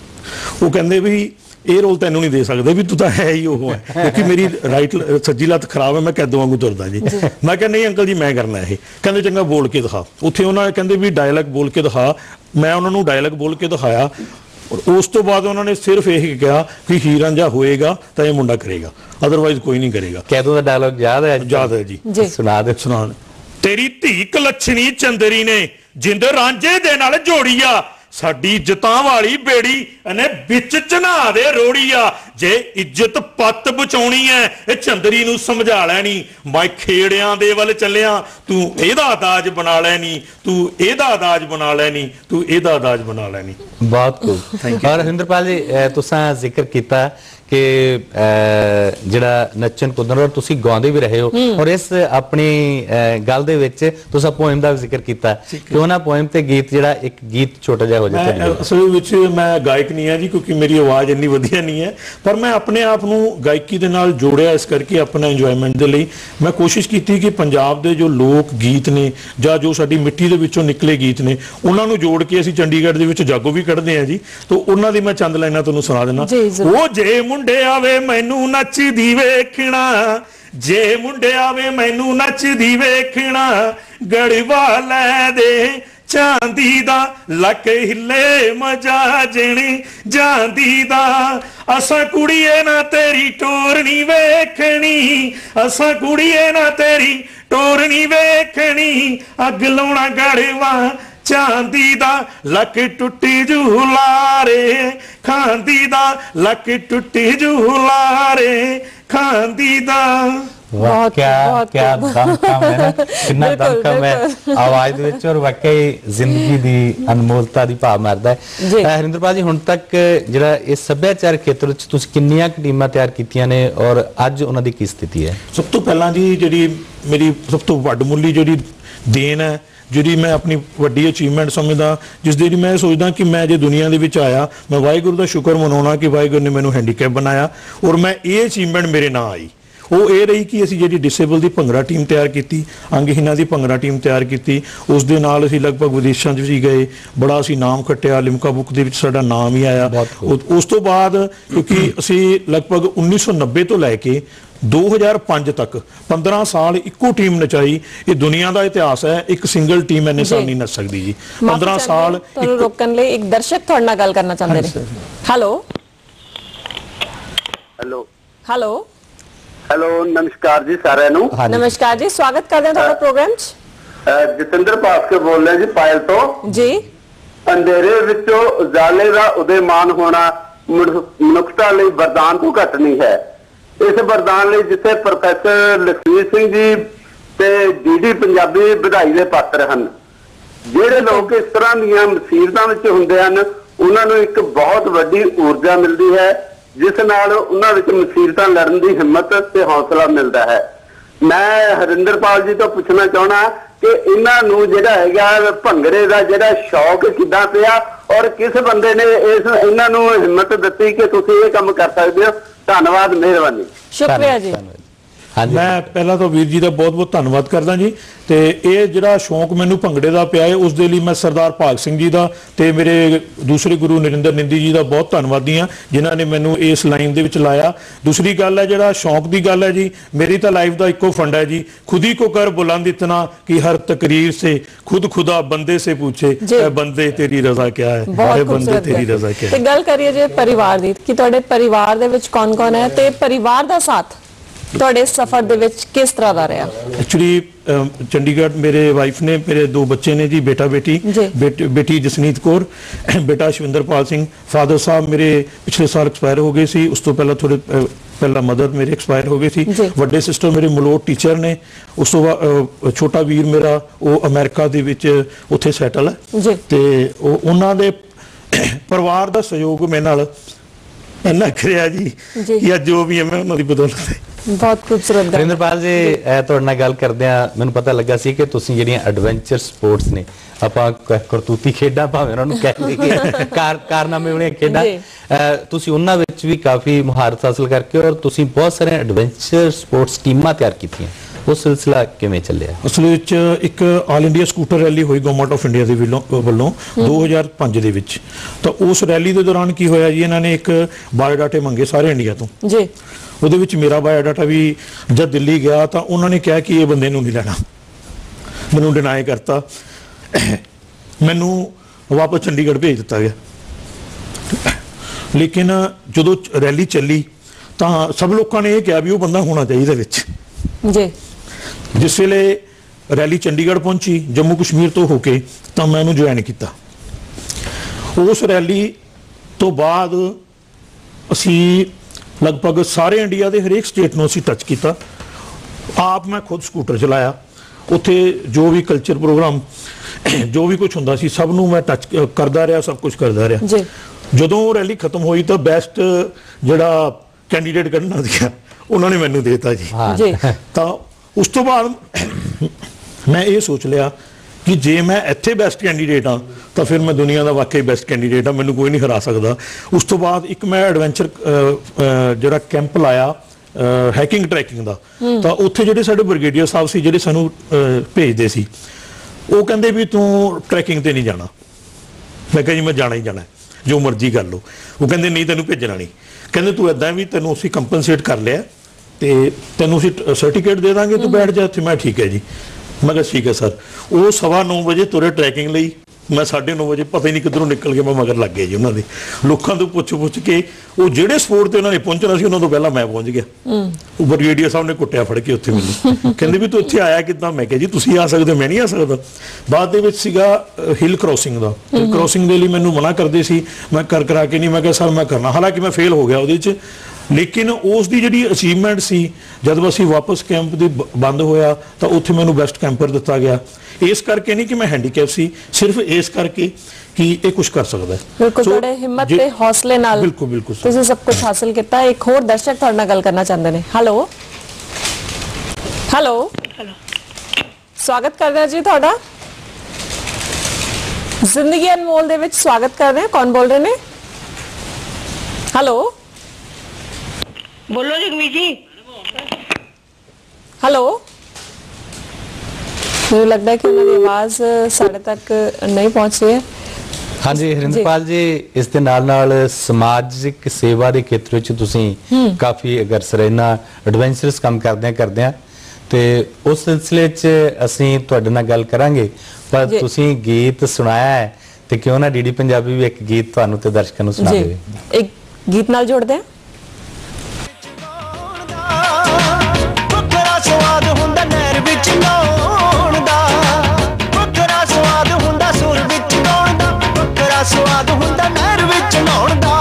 ਉਹ ਕਹਿੰਦੇ ਵੀ ਇਹ ਰੋਲ ਤੈਨੂੰ ਨਹੀਂ ਦੇ ਸਕਦੇ, ਵੀ ਤੂੰ ਤਾਂ ਹੈ ਹੀ ਉਹ ਹੈ, ਕਿਉਂਕਿ ਮੇਰੀ ਰਾਈਟ ਸੱਜੀ ਲੱਤ ਖਰਾਬ ਹੈ, ਮੈਂ ਕੈਦੋਂ ਵਾਂਗੂ ਤੁਰਦਾ ਜੀ। ਮੈਂ ਕਿਹਾ ਨਹੀਂ ਅੰਕਲ ਜੀ ਮੈਂ ਕਰਨਾ ਇਹ। ਕਹਿੰਦੇ ਚੰਗਾ ਬੋਲ ਕੇ ਦਿਖਾ। ਉੱਥੇ ਉਹਨਾਂ ਕਹਿੰਦੇ ਵੀ ਡਾਇਲੌਗ ਬੋਲ ਕੇ ਦਿਖਾ। ਮੈਂ ਉਹਨਾਂ ਨੂੰ ਡਾਇਲੌਗ ਬੋਲ ਕੇ ਦਿਖਾਇਆ। ਉਸ ਤੋਂ ਬਾਅਦ ਉਹਨਾਂ ਨੇ ਸਿਰਫ ਇਹ ਕਿਹਾ ਕਿ ਹੀਰ ਰਾਂਝਾ ਹੋਏਗਾ ਤਾਂ ਇਹ ਮੁੰਡਾ ਕਰੇਗਾ, ਅਦਰਵਾਈਜ਼ ਕੋਈ ਨਹੀਂ ਕਰੇਗਾ। ਕੈਦੋਂ ਦਾ ਡਾਇਲੌਗ ਯਾਦ ਹੈ? ਯਾਦ ਹੈ ਜੀ, ਸੁਣਾ ਦੇ। ਸੁਣਾ। ਤੇਰੀ ਧੀ ਕਲੱਛਣੀ ਚੰਦਰੀ ਨੇ ਜਿੰਦ ਰਾਂਝੇ ਦੇ ਨਾਲ ਜੋੜੀ ਆ, ਸਾਡੀ ਇੱਜ਼ਤਾਂ ਵਾਲੀ ਬੇੜੀ ਇਹਨੇ ਵਿੱਚ ਚਨਾ ਦੇ ਰੋੜੀ ਆ। ਜੇ ਇੱਜ਼ਤ ਪੱਤ ਬਚਾਉਣੀ ਐ ਇਹ ਚੰਦਰੀ ਨੂੰ ਸਮਝਾ ਲੈਣੀ, ਮੈਂ ਖੇੜਿਆਂ ਦੇ ਵੱਲ ਚੱਲਿਆ, ਤੂੰ ਇਹਦਾ ਦਾਜ ਬਣਾ ਲੈਣੀ, ਤੂੰ ਇਹਦਾ ਦਾਜ ਬਣਾ ਲੈਣੀ, ਤੂੰ ਇਹਦਾ ਦਾਜ ਬਣਾ ਲੈਣੀ। ਬਹੁਤ ਖੂਬ। ਔਰ ਰਿੰਦਰਪਾਲ ਜੀ, ਤੁਸੀਂ ਜ਼ਿਕਰ ਕੀਤਾ ਕਿ ਜਿਹੜਾ ਨੱਚਣ ਕੁੱਦਣ ਔਰ ਤੁਸੀਂ ਗਾਉਂਦੇ ਵੀ ਰਹੇ ਹੋ, ਔਰ ਇਸ ਆਪਣੀ ਗੱਲ ਦੇ ਵਿੱਚ ਤੁਸੀਂ ਪੋਇਮ ਦਾ ਜ਼ਿਕਰ ਕੀਤਾ ਕਿ ਉਹਨਾਂ ਪੋਇਮ ਤੇ ਗੀਤ, ਜਿਹੜਾ ਇੱਕ ਗੀਤ ਛੋਟਾ ਜਿਹਾ ਹੋ ਜਾਏ। ਅਸਲ ਵਿੱਚ ਮੈਂ ਗਾਇਕ ਨਹੀਂ ਹਾਂ ਜੀ, ਕਿਉਂਕਿ ਮੇਰੀ ਆਵਾਜ਼ ਇੰਨੀ ਵਧੀਆ ਨਹੀਂ ਹੈ, ਪਰ ਮੈਂ ਆਪਣੇ ਆਪ ਨੂੰ ਗਾਇਕੀ ਦੇ ਨਾਲ ਜੋੜਿਆ ਇਸ ਕਰਕੇ ਆਪਣਾ ਇੰਜੋਇਮੈਂਟ ਦੇ ਲਈ। ਮੈਂ ਕੋਸ਼ਿਸ਼ ਕੀਤੀ ਕਿ ਪੰਜਾਬ ਦੇ ਜੋ ਲੋਕ ਗੀਤ ਨੇ ਜਾਂ ਜੋ ਸਾਡੀ ਮਿੱਟੀ ਦੇ ਵਿੱਚੋਂ ਨਿਕਲੇ ਗੀਤ ਨੇ ਉਹਨਾਂ ਨੂੰ ਜੋੜ ਕੇ ਅਸੀਂ ਚੰਡੀਗੜ੍ਹ ਦੇ ਵਿੱਚ ਜਾਗੋ ਵੀ ਕੱਢਦੇ ਹਾਂ ਜੀ। ਤਾਂ ਉਹਨਾਂ ਦੀ ਮੈਂ ਚੰਦ ਲਾਈਨਾਂ ਤੁਹਾਨੂੰ ਸੁਣਾ ਦਿੰਦਾ। ਉਹ ਜੇ ਮੁੰਡੇ ਆਵੇ ਮੈਨੂੰ ਨੱਚਦੀ ਵੇਖਣਾ, ਜੇ ਮੁੰਡੇ ਆਵੇ ਮੈਨੂੰ ਨੱਚਦੀ ਵੇਖਣਾ, ਗੜਵਾ ਲੈ ਦੇ ਚਾਂਦੀ ਦਾ ਲੱਕ ਹਿੱਲੇ ਮਜਾ ਜਣੀ ਜਾਂਦੀ ਦਾ। ਅਸਾਂ ਕੁੜੀਏ ਨਾ ਤੇਰੀ ਟੋਰ ਨੀ ਵੇਖਣੀ, ਅਸਾਂ ਕੁੜੀਏ ਨਾ ਤੇਰੀ ਟੋਰ ਨੀ ਵੇਖਣੀ, ਅੱਗ ਲਾਉਣਾ ਗੜਵਾ ਚਾਂਦੀ ਦਾ ਲੱਕ ਟੁੱਟੀ ਝੂਲਾਰੇ, ਖਾਂਦੀ ਦਾ ਲੱਕ ਟੁੱਟੀ ਝੂਲਾਰੇ ਖਾਂਦੀ ਦਾ। ਵਾਹ ਕਿਆ ਕਿਆ ਦਮਖਮ ਹੈ ਨਾ, ਕਿੰਨਾ ਦਮਖਮ ਹੈ ਆਵਾਜ਼ ਦੇ ਵਿੱਚ, ਔਰ ਵਾਕਈ ਜ਼ਿੰਦਗੀ ਦੀ ਅਨਮੋਲਤਾ ਦੀ ਭਾਵ ਮਾਰਦਾ ਹੈ। ਹਰਿੰਦਰਪਾਲ ਜੀ, ਹੁਣ ਤੱਕ ਜਿਹੜਾ ਇਸ ਸੱਭਿਆਚਾਰ ਖੇਤਰ ਵਿੱਚ ਤੁਸੀਂ ਕਿੰਨੀਆਂ ਟੀਮਾਂ ਤਿਆਰ ਕੀਤੀਆਂ ਨੇ ਔਰ ਅੱਜ ਉਹਨਾਂ ਦੀ ਕੀ ਸਥਿਤੀ ਹੈ? ਸਭ ਤੋਂ ਪਹਿਲਾਂ ਜੀ ਜਿਹੜੀ ਮੇਰੀ ਸਭ ਤੋਂ ਵੱਡਮੁੱਲੀ ਜਿਹੜੀ ਦੇਣ ਹੈ, ਜਿਹੜੀ ਮੈਂ ਆਪਣੀ ਵੱਡੀ ਅਚੀਵਮੈਂਟ ਸਮਝਦਾ, ਜਿਸ ਦੀ ਮੈਂ ਸੋਚਦਾ ਕਿ ਮੈਂ ਜੇ ਦੁਨੀਆ ਦੇ ਵਿੱਚ ਆਇਆ, ਮੈਂ ਵਾਹਿਗੁਰੂ ਦਾ ਸ਼ੁਕਰ ਮਨਾਉਣਾ ਕਿ ਵਾਹਿਗੁਰੂ ਨੇ ਮੈਨੂੰ ਹੈਂਡੀਕੈਪ ਬਣਾਇਆ ਔਰ ਮੈਂ ਇਹ ਅਚੀਵਮੈਂਟ ਮੇਰੇ ਨਾਲ ਆਈ। ਉਹ ਇਹ ਰਹੀ ਕਿ ਅਸੀਂ ਜਿਹੜੀ ਡਿਸੇਬਲ ਦੀ ਭੰਗੜਾ ਟੀਮ ਤਿਆਰ ਕੀਤੀ, ਅੰਗਹੀਨਾਂ ਦੀ ਭੰਗੜਾ ਟੀਮ ਤਿਆਰ ਕੀਤੀ, ਉਸ ਦੇ ਨਾਲ ਅਸੀਂ ਲਗਭਗ ਵਿਦੇਸ਼ਾਂ 'ਚ ਵੀ ਗਏ, ਬੜਾ ਅਸੀਂ ਨਾਮ ਖੱਟਿਆ, ਲਿਮਕਾ ਬੁੱਕ ਦੇ ਵਿੱਚ ਸਾਡਾ ਨਾਮ ਹੀ ਆਇਆ। ਉਸ ਤੋਂ ਬਾਅਦ ਕਿਉਂਕਿ ਅਸੀਂ ਲਗਭਗ ਉੱਨੀ ਸੌ ਨੱਬੇ ਤੋਂ ਲੈ ਕੇ ਦੋ ਹਜ਼ਾਰ ਪੰਜ ਤੱਕ ਪੰਦਰਾਂ ਸਾਲ ਇੱਕੋ ਟੀਮ ਨਚਾਈ। ਇਹ ਦੁਨੀਆ ਦਾ ਇਤਿਹਾਸ ਹੈ, ਇੱਕ ਸਿੰਗਲ ਟੀਮ ਇੰਨੇ ਸਾਲ ਨਹੀਂ ਨੱਚ ਸਕਦੀ ਜੀ। ਪੰਦਰਾਂ ਸਾਲ ਤੁਹਾਨੂੰ ਰੋਕਣ ਲਈ ਇੱਕ ਦਰਸ਼ਕ ਤੁਹਾਡੇ ਨਾਲ ਗੱਲ ਕਰਨਾ ਚਾਹੁੰਦੇ ਨੇ। ਹੈਲੋ ਹੈਲੋ ਹੈਲੋ ਹੈਲੋ ਨਮਸਕਾਰ ਜੀ ਸਾਰਿਆਂ ਨੂੰ। ਨਮਸਕਾਰ ਜੀ, ਸਵਾਗਤ ਕਰਦੇ ਹਾਂ ਤੁਹਾਡਾ ਪ੍ਰੋਗਰਾਮ 'ਚ। ਜਤਿੰਦਰ ਭਾਸਕਰ ਬੋਲ ਰਿਹਾ ਜੀ ਪਾਇਲ ਤੋਂ ਜੀ। ਅੰਧੇਰੇ ਵਿੱਚੋਂ ਉਜਾਲੇ ਦਾ ਉਦੇਮਾਨ ਹੋਣਾ ਮਨੁੱਖਤਾ ਲਈ ਵਰਦਾਨ ਤੋਂ ਘੱਟ ਨਹੀਂ ਹੈ। ਇਸ ਵਰਦਾਨ ਲਈ ਜਿੱਥੇ ਪ੍ਰੋਫੈਸਰ ਲਖਵੀਰ ਸਿੰਘ ਜੀ ਤੇ ਡੀਡੀ ਪੰਜਾਬੀ ਵਧਾਈ ਦੇ ਪਾਤਰ ਹਨ। ਜਿਹੜੇ ਲੋਕ ਇਸ ਤਰ੍ਹਾਂ ਦੀਆਂ ਮੁਸੀਬਤਾਂ ਵਿੱਚ ਹੁੰਦੇ ਹਨ, ਉਹਨਾਂ ਨੂੰ ਇੱਕ ਬਹੁਤ ਵੱਡੀ ਊਰਜਾ ਮਿਲਦੀ ਹੈ, ਜਿਸ ਨਾਲ ਉਹਨਾਂ ਵਿੱਚ ਮੁਸੀਬਤਾਂ ਲੜਨ ਦੀ ਹਿੰਮਤ ਤੇ ਹੌਸਲਾ ਮਿਲਦਾ ਹੈ। ਮੈਂ ਹਰਿੰਦਰਪਾਲ ਜੀ ਤੋਂ ਪੁੱਛਣਾ ਚਾਹਣਾ ਕਿ ਇਹਨਾਂ ਨੂੰ ਜਿਹੜਾ ਹੈਗਾ ਭੰਗੜੇ ਦਾ ਜਿਹੜਾ ਸ਼ੌਕ ਕਿੱਦਾਂ ਪਿਆ ਔਰ ਕਿਸ ਬੰਦੇ ਨੇ ਇਸ ਇਹਨਾਂ ਨੂੰ ਹਿੰਮਤ ਦਿੱਤੀ ਕਿ ਤੁਸੀਂ ਇਹ ਕੰਮ ਕਰ ਸਕਦੇ ਹੋ? ਧੰਨਵਾਦ, ਮਿਹਰਬਾਨੀ, ਸ਼ੁਕਰੀਆ ਜੀ। ਮੈਂ ਪਹਿਲਾਂ ਤਾਂ ਵੀਰ ਜੀ ਦਾ ਬਹੁਤ ਬਹੁਤ ਧੰਨਵਾਦ ਕਰਦਾ ਜੀ। ਤੇ ਇਹ ਜਿਹੜਾ ਸ਼ੌਂਕ ਮੈਨੂੰ ਭੰਗੜੇ ਦਾ ਪਿਆ ਹੈ, ਉਸ ਦੇ ਲਈ ਮੈਂ ਸਰਦਾਰ ਭਾਗ ਸਿੰਘ ਜੀ ਦਾ ਤੇ ਮੇਰੇ ਦੂਸਰੇ ਗੁਰੂ ਨਰਿੰਦਰ ਨਿੰਦੀ ਜੀ ਦਾ ਬਹੁਤ ਧੰਨਵਾਦੀ ਹਾਂ, ਜਿਨ੍ਹਾਂ ਨੇ ਮੈਨੂੰ ਇਸ ਲਾਈਨ ਦੇ ਵਿੱਚ ਲਾਇਆ। ਦੂਸਰੀ ਗੱਲ ਹੈ ਜਿਹੜਾ ਸ਼ੌਂਕ ਦੀ ਗੱਲ ਹੈ ਜੀ, ਮੇਰੀ ਤਾਂ ਲਾਈਫ ਦਾ ਇੱਕੋ ਫੰਡ ਹੈ ਜੀ, ਖੁਦ ਹੀ ਕੋ ਕਰ ਬੁਲੰਦ ਇਤਨਾ ਕਿ ਹਰ ਤਕਰੀਰ ਸੇ ਖੁਦ ਖੁਦਾ ਬੰਦੇ ਸੇ ਪੁੱਛੇ ਐ ਬੰਦੇ ਤੇਰੀ ਰਜ਼ਾ ਕਿਆ ਹੈ, ਐ ਬੰਦੇ ਤੇਰੀ ਰਜ਼ਾ ਕਿਆ ਹੈ। ਤੇ ਗੱਲ ਕਰੀਏ ਜੇ ਪਰਿਵਾਰ ਦੀ, ਕਿ ਤੁਹਾਡੇ ਪਰਿਵਾਰ ਦੇ ਵਿੱਚ ਕੌਣ ਕੌਣ ਹੈ ਤੇ ਪਰਿਵਾਰ ਦਾ ਸਾਥ ਤੁਹਾਡੇ ਸਫ਼ਰ ਦੇ ਵਿੱਚ ਕਿਸ ਤਰ੍ਹਾਂ ਦਾ ਰਿਹਾ? ਐਕਚੁਅਲੀ ਚੰਡੀਗੜ੍ਹ ਮੇਰੇ ਵਾਈਫ ਨੇ, ਮੇਰੇ ਦੋ ਬੱਚੇ ਨੇ ਜੀ, ਬੇਟਾ ਬੇਟੀ। ਬੇਟੀ ਜਸਨੀਤ ਕੌਰ, ਬੇਟਾ ਸ਼ਵਿੰਦਰਪਾਲ ਸਿੰਘ। ਫਾਦਰ ਸਾਹਿਬ ਮੇਰੇ ਪਿਛਲੇ ਸਾਲ ਐਕਸਪਾਇਰ ਹੋ ਗਏ ਸੀ, ਉਸ ਤੋਂ ਪਹਿਲਾਂ ਥੋੜੇ ਪਹਿਲਾਂ ਮਦਰ ਮੇਰੇ ਐਕਸਪਾਇਰ ਹੋ ਗਏ ਸੀ। ਵੱਡੇ ਸਿਸਟਰ ਮੇਰੇ ਮਲੋਟ ਟੀਚਰ ਨੇ। ਉਸ ਤੋਂ ਬਾਅਦ ਛੋਟਾ ਵੀਰ ਮੇਰਾ ਉਹ ਅਮਰੀਕਾ ਦੇ ਵਿੱਚ ਉੱਥੇ ਸੈਟਲ ਹੈ ਤੇ ਉਹ ਉਹਨਾਂ ਦੇ ਪਰਿਵਾਰ ਦਾ ਸਹਿਯੋਗ ਮੇਰੇ ਨਾਲ ਇੰਨਾ ਕਰਿਆ ਜੀ ਕਿ ਅੱਜ ਜੋ ਵੀ ਹੈ ਮੈਂ ਉਹਨਾਂ ਦੀ ਬਦੌਲਤ ਹੈ। ਬਹੁਤ ਖੂਬਸੂਰਤ ਗੱਲ। ਹਰਿੰਦਰਪਾਲ ਜੀ, ਤੁਹਾਡੇ ਨਾਲ ਗੱਲ ਕਰਦੇ ਆ, ਮੈਨੂੰ ਪਤਾ ਲੱਗਾ ਸੀ ਕਿ ਤੁਸੀਂ ਜਿਹੜੀਆਂ ਐਡਵੈਂਚਰ ਸਪੋਰਟਸ ਨੇ, ਆਪਾਂ ਕਰਤੂਤੀ ਖੇਡਾਂ ਭਾਵੇਂ ਉਹਨਾਂ ਨੂੰ ਕਹਿ ਲਈਏ, ਕਾਰ ਕਾਰਨਾਮੇ ਵਾਲੀਆਂ ਖੇਡਾਂ, ਤੁਸੀਂ ਉਹਨਾਂ ਵਿੱਚ ਵੀ ਕਾਫੀ ਮੁਹਾਰਤ ਹਾਸਲ ਕਰਕੇ ਔਰ ਤੁਸੀਂ ਬਹੁਤ ਸਾਰੇ ਐਡਵੈਂਚਰ ਸਪੋਰਟਸ ਟੀਮਾਂ ਤਿਆਰ ਕੀਤੀਆਂ। ਉਹ ਸਿਲਸਿਲਾ ਕਿਵੇਂ ਚੱਲਿਆ? ਅਸਲ ਵਿੱਚ ਇੱਕ ਆਲ ਇੰਡੀਆ ਸਕੂਟਰ ਰੈਲੀ ਹੋਈ ਗਵਰਨਮੈਂਟ ਆਫ ਇੰਡੀਆ ਦੇ ਵੱਲੋਂ ਦੋ ਹਜ਼ਾਰ ਪੰਜ ਦੇ ਵਿੱਚ। ਤਾਂ ਉਸ ਰੈਲੀ ਦੇ ਦੌਰਾਨ ਕੀ ਹੋਇਆ ਜੀ, ਇਹਨਾਂ ਨੇ ਇੱਕ ਬਾਇਓਡਾਟੇ ਮੰਗੇ ਸਾਰੇ ਇੰਡੀਆ ਤੋਂ ਜੀ। ਉਹਦੇ ਵਿੱਚ ਮੇਰਾ ਬਾਇਓਡਾਟਾ ਵੀ ਜਦ ਦਿੱਲੀ ਗਿਆ ਤਾਂ ਉਹਨਾਂ ਨੇ ਕਿਹਾ ਕਿ ਇਹ ਬੰਦੇ ਨੂੰ ਨਹੀਂ ਲੈਣਾ, ਮੈਨੂੰ ਡਿਨਾਈ ਕਰਤਾ, ਮੈਨੂੰ ਵਾਪਸ ਚੰਡੀਗੜ੍ਹ ਭੇਜ ਦਿੱਤਾ ਗਿਆ। ਲੇਕਿਨ ਜਦੋਂ ਰੈਲੀ ਚੱਲੀ ਤਾਂ ਸਭ ਲੋਕਾਂ ਨੇ ਇਹ ਕਿਹਾ ਵੀ ਉਹ ਬੰਦਾ ਹੋਣਾ ਚਾਹੀਦਾ ਵਿੱਚ ਜੀ। ਜਿਸ ਵੇਲੇ ਰੈਲੀ ਚੰਡੀਗੜ੍ਹ ਪਹੁੰਚੀ ਜੰਮੂ ਕਸ਼ਮੀਰ ਤੋਂ ਹੋ ਕੇ, ਤਾਂ ਮੈਂ ਉਹਨੂੰ ਜੁਆਇਨ ਕੀਤਾ। ਉਸ ਰੈਲੀ ਤੋਂ ਬਾਅਦ ਅਸੀਂ ਲਗਭਗ ਸਾਰੇ ਇੰਡੀਆ ਦੇ ਹਰੇਕ ਸਟੇਟ ਨੂੰ ਅਸੀਂ ਟੱਚ ਕੀਤਾ। ਆਪ ਮੈਂ ਖੁਦ ਸਕੂਟਰ ਚਲਾਇਆ, ਉੱਥੇ ਜੋ ਵੀ ਕਲਚਰ ਪ੍ਰੋਗਰਾਮ ਜੋ ਵੀ ਕੁਝ ਹੁੰਦਾ ਸੀ ਸਭ ਨੂੰ ਮੈਂ ਟੱਚ ਕਰਦਾ ਰਿਹਾ, ਸਭ ਕੁਝ ਕਰਦਾ ਰਿਹਾ। ਜਦੋਂ ਉਹ ਰੈਲੀ ਖਤਮ ਹੋਈ ਤਾਂ ਬੈਸਟ ਜਿਹੜਾ ਕੈਂਡੀਡੇਟ ਕੱਢਣਾ ਸੀਗਾ ਉਹਨਾਂ ਨੇ ਮੈਨੂੰ ਦੇਤਾ ਜੀ। ਤਾਂ ਉਸ ਤੋਂ ਬਾਅਦ ਮੈਂ ਇਹ ਸੋਚ ਲਿਆ ਕਿ ਜੇ ਮੈਂ ਇੱਥੇ ਬੈਸਟ ਕੈਂਡੀਡੇਟ ਹਾਂ ਤਾਂ ਫਿਰ ਮੈਂ ਦੁਨੀਆ ਦਾ ਵਾਕਈ ਬੈਸਟ ਕੈਂਡੀਡੇਟ ਹਾਂ, ਮੈਨੂੰ ਕੋਈ ਨਹੀਂ ਹਰਾ ਸਕਦਾ। ਉਸ ਤੋਂ ਬਾਅਦ ਇੱਕ ਮੈਂ ਐਡਵੈਂਚਰ ਜਿਹੜਾ ਕੈਂਪ ਲਾਇਆ ਹੈਕਿੰਗ ਟਰੈਕਿੰਗ ਦਾ, ਤਾਂ ਉੱਥੇ ਜਿਹੜੇ ਸਾਡੇ ਬ੍ਰਿਗੇਡੀਅਰ ਸਾਹਿਬ ਸੀ ਜਿਹੜੇ ਸਾਨੂੰ ਭੇਜਦੇ ਸੀ, ਉਹ ਕਹਿੰਦੇ ਵੀ ਤੂੰ ਟਰੈਕਿੰਗ ਤੇ ਨਹੀਂ ਜਾਣਾ। ਮੈਂ ਕਿਹਾ ਜੀ ਮੈਂ ਜਾਣਾ ਹੀ ਜਾਣਾ, ਜੋ ਮਰਜ਼ੀ ਕਰ ਲਓ। ਉਹ ਕਹਿੰਦੇ ਨਹੀਂ ਤੈਨੂੰ ਭੇਜਣਾ ਨਹੀਂ, ਕਹਿੰਦੇ ਤੂੰ ਇੱਦਾਂ ਵੀ ਤੈਨੂੰ ਅਸੀਂ ਕੰਪਨਸੇਟ ਕਰ ਲਿਆ ਤੇ ਤੈਨੂੰ ਅਸੀਂ ਸਰਟੀਫਿਕੇਟ ਦੇ ਦਾਂਗੇ, ਤੂੰ ਬੈਠ ਜਾ ਇੱਥੇ। ਮੈਂ ਠੀਕ ਹੈ ਜੀ। ਮੈਂ ਕਿਹਾ ਠੀਕ ਹੈ ਸਰ। ਉਹ ਸਵਾ ਨੌ ਵਜੇ ਤੁਰੇ ਟਰੈਕਿੰਗ ਲਈ, ਮੈਂ ਸਾਢੇ ਨੌ ਵਜੇ ਪਤਾ ਹੀ ਨਹੀਂ ਕਿੱਧਰੋਂ ਨਿਕਲ ਕੇ ਮੈਂ ਮਗਰ ਲੱਗ ਗਿਆ ਜੀ ਉਹਨਾਂ ਦੇ। ਲੋਕਾਂ ਤੋਂ ਪੁੱਛ ਪੁੱਛ ਕੇ ਉਹ ਜਿਹੜੇ ਸਪੋਰਟ ਤੇ ਉਹਨਾਂ ਨੇ ਪਹੁੰਚਣਾ ਸੀ ਉਹਨਾਂ ਤੋਂ ਪਹਿਲਾਂ ਮੈਂ ਪਹੁੰਚ ਗਿਆ। ਉਹ ਬ੍ਰਿਗੇਡੀਅਰ ਸਾਹਿਬ ਨੇ ਕੁੱਟਿਆ ਫੜ ਕੇ ਉੱਥੇ ਮੈਨੂੰ, ਕਹਿੰਦੇ ਵੀ ਤੂੰ ਇੱਥੇ ਆਇਆ ਕਿੱਦਾਂ? ਮੈਂ ਕਿਹਾ ਜੀ ਤੁਸੀਂ ਆ ਸਕਦੇ ਹੋ, ਮੈਂ ਨਹੀਂ ਆ ਸਕਦਾ। ਬਾਅਦ ਦੇ ਵਿੱਚ ਸੀਗਾ ਹਿਲ ਕ੍ਰੋਸਿੰਗ ਦਾ, ਹਿਲ ਕ੍ਰੋਸਿੰਗ ਦੇ ਲਈ ਮੈਨੂੰ ਮਨਾ ਕਰਦੇ ਸੀ, ਮੈਂ ਕਰ ਕਰਾ ਕੇ ਨਹੀਂ। ਮੈਂ ਕਿਹਾ ਸਰ ਮੈਂ ਕਰਨਾ, ਹਾਲਾਂਕਿ ਮੈਂ ਫੇਲ ਹੋ ਗਿਆ ਉਹਦੇ 'ਚ। ਲੇਕਿਨ ਉਸ ਦੀ ਜਿਹੜੀ ਅਚੀਵਮੈਂਟ ਸੀ ਜਦ ਅਸੀਂ ਵਾਪਸ ਕੈਂਪ ਦੀ ਬੰਦ ਹੋਇਆ ਤਾਂ ਉੱਥੇ ਮੈਨੂੰ ਬੈਸਟ ਕੈਂਪਰ ਦਿੱਤਾ ਗਿਆ। ਇਸ ਕਰਕੇ ਨਹੀਂ ਕਿ ਮੈਂ ਹੈਂਡੀਕੈਪ ਸੀ, ਸਿਰਫ ਇਸ ਕਰਕੇ ਕਿ ਇਹ ਕੁਝ ਕਰ ਸਕਦਾ ਹੈ। ਬਿਲਕੁਲ ਤੁਹਾਡੇ ਹਿੰਮਤ ਤੇ ਹੌਸਲੇ ਨਾਲ ਬਿਲਕੁਲ ਬਿਲकुल ਤੁਸੀਂ ਸਭ ਕੁਝ ਹਾਸਲ ਕੀਤਾ। ਇੱਕ ਹੋਰ ਦਰਸ਼ਕ ਤੁਹਾਡੇ ਨਾਲ ਗੱਲ ਕਰਨਾ ਚਾਹੁੰਦੇ ਨੇ। ਹੈਲੋ ਹੈਲੋ ਹੈਲੋ ਸਵਾਗਤ ਕਰਦੇ ਹਾਂ ਜੀ ਤੁਹਾਡਾ ਜ਼ਿੰਦਗੀ ਅਨਮੋਲ ਦੇ ਵਿੱਚ। ਸਵਾਗਤ ਕਰ ਰਹੇ ਹਾਂ, ਕੌਣ ਬੋਲ ਰਹੇ ਨੇ? ਹੈਲੋ ਬੋਲੋ ਜਗਮੀਤ ਜੀ। ਹੈਲੋ ਮੈਨੂੰ ਲੱਗਦਾ ਹੈ ਕਿ ਉਹਨਾਂ ਦੀ ਆਵਾਜ਼ ਸਾਡੇ ਤੱਕ ਨਹੀਂ ਪਹੁੰਚ ਰਹੀ ਹੈ। ਹਾਂਜੀ ਹਰਿੰਦਰਪਾਲ ਜੀ, ਇਸ ਦੇ ਨਾਲ ਨਾਲ ਸਮਾਜਿਕ ਸੇਵਾ ਦੇ ਖੇਤਰ ਵਿੱਚ ਤੁਸੀਂ ਕਾਫੀ ਅਗਰਸਰ ਇਹਨਾਂ ਐਡਵੈਂਚਰਸ ਕੰਮ ਕਰਦੇ ਕਰਦੇ ਆ ਤੇ ਉਸ ਸਿਲਸਿਲੇ 'ਚ ਅਸੀਂ ਤੁਹਾਡੇ ਨਾਲ ਗੱਲ ਕਰਾਂਗੇ। ਪਰ ਤੁਸੀਂ ਗੀਤ ਸੁਣਾਇਆ ਹੈ ਤੇ ਕਿਉਂ ਨਾ ਡੀਡੀ ਪੰਜਾਬੀ ਵੀ ਇੱਕ ਗੀਤ ਤੁਹਾਨੂੰ ਤੇ ਦਰਸ਼ਕਾਂ ਨੂੰ ਸੁਣਾ ਦੇਵੇ। ਇੱਕ ਗੀਤ ਨਾਲ ਜੋੜਦੇ ਹਾਂ। ਸਵਾਦ ਹੁੰਦਾ ਨਹਿਰ ਵਿੱਚ ਨਹਾਉਣ ਦਾ, ਵੱਖਰਾ ਸਵਾਦ ਹੁੰਦਾ ਸੁਰ ਵਿੱਚ ਗਾਉਣ ਦਾ, ਵੱਖਰਾ ਸਵਾਦ ਹੁੰਦਾ ਨਹਿਰ ਵਿੱਚ ਨਹਾਉਣ ਦਾ,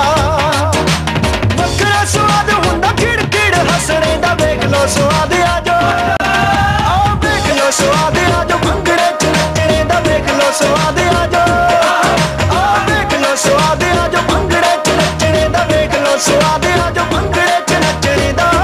ਵੱਖਰਾ ਸਵਾਦ ਹੁੰਦਾ ਖਿੜ ਖਿੜ ਹੱਸਣੇ ਦਾ। ਵੇਖ ਲੋ ਸਵਾਦ ਆ ਜੋ, ਆਓ ਵੇਖ ਲੋ ਸਵਾਦ ਆ ਜੋ ਭੰਗੜੇ ਚ ਨੱਚਣੇ ਦਾ। ਵੇਖ ਲੋ ਸਵਾਦ ਆ ਜੋ, ਆਓ ਵੇਖ ਲੋ ਸਵਾਦ ਆ ਜੋ ਭੰਗੜੇ ਚ ਨੱਚਣੇ ਦਾ। ਵੇਖ ਲੋ ਸਵਾਦ ਆ ਜੋ ਭੰਗੜੇ ਚ ਨੱਚਣੇ ਦਾ।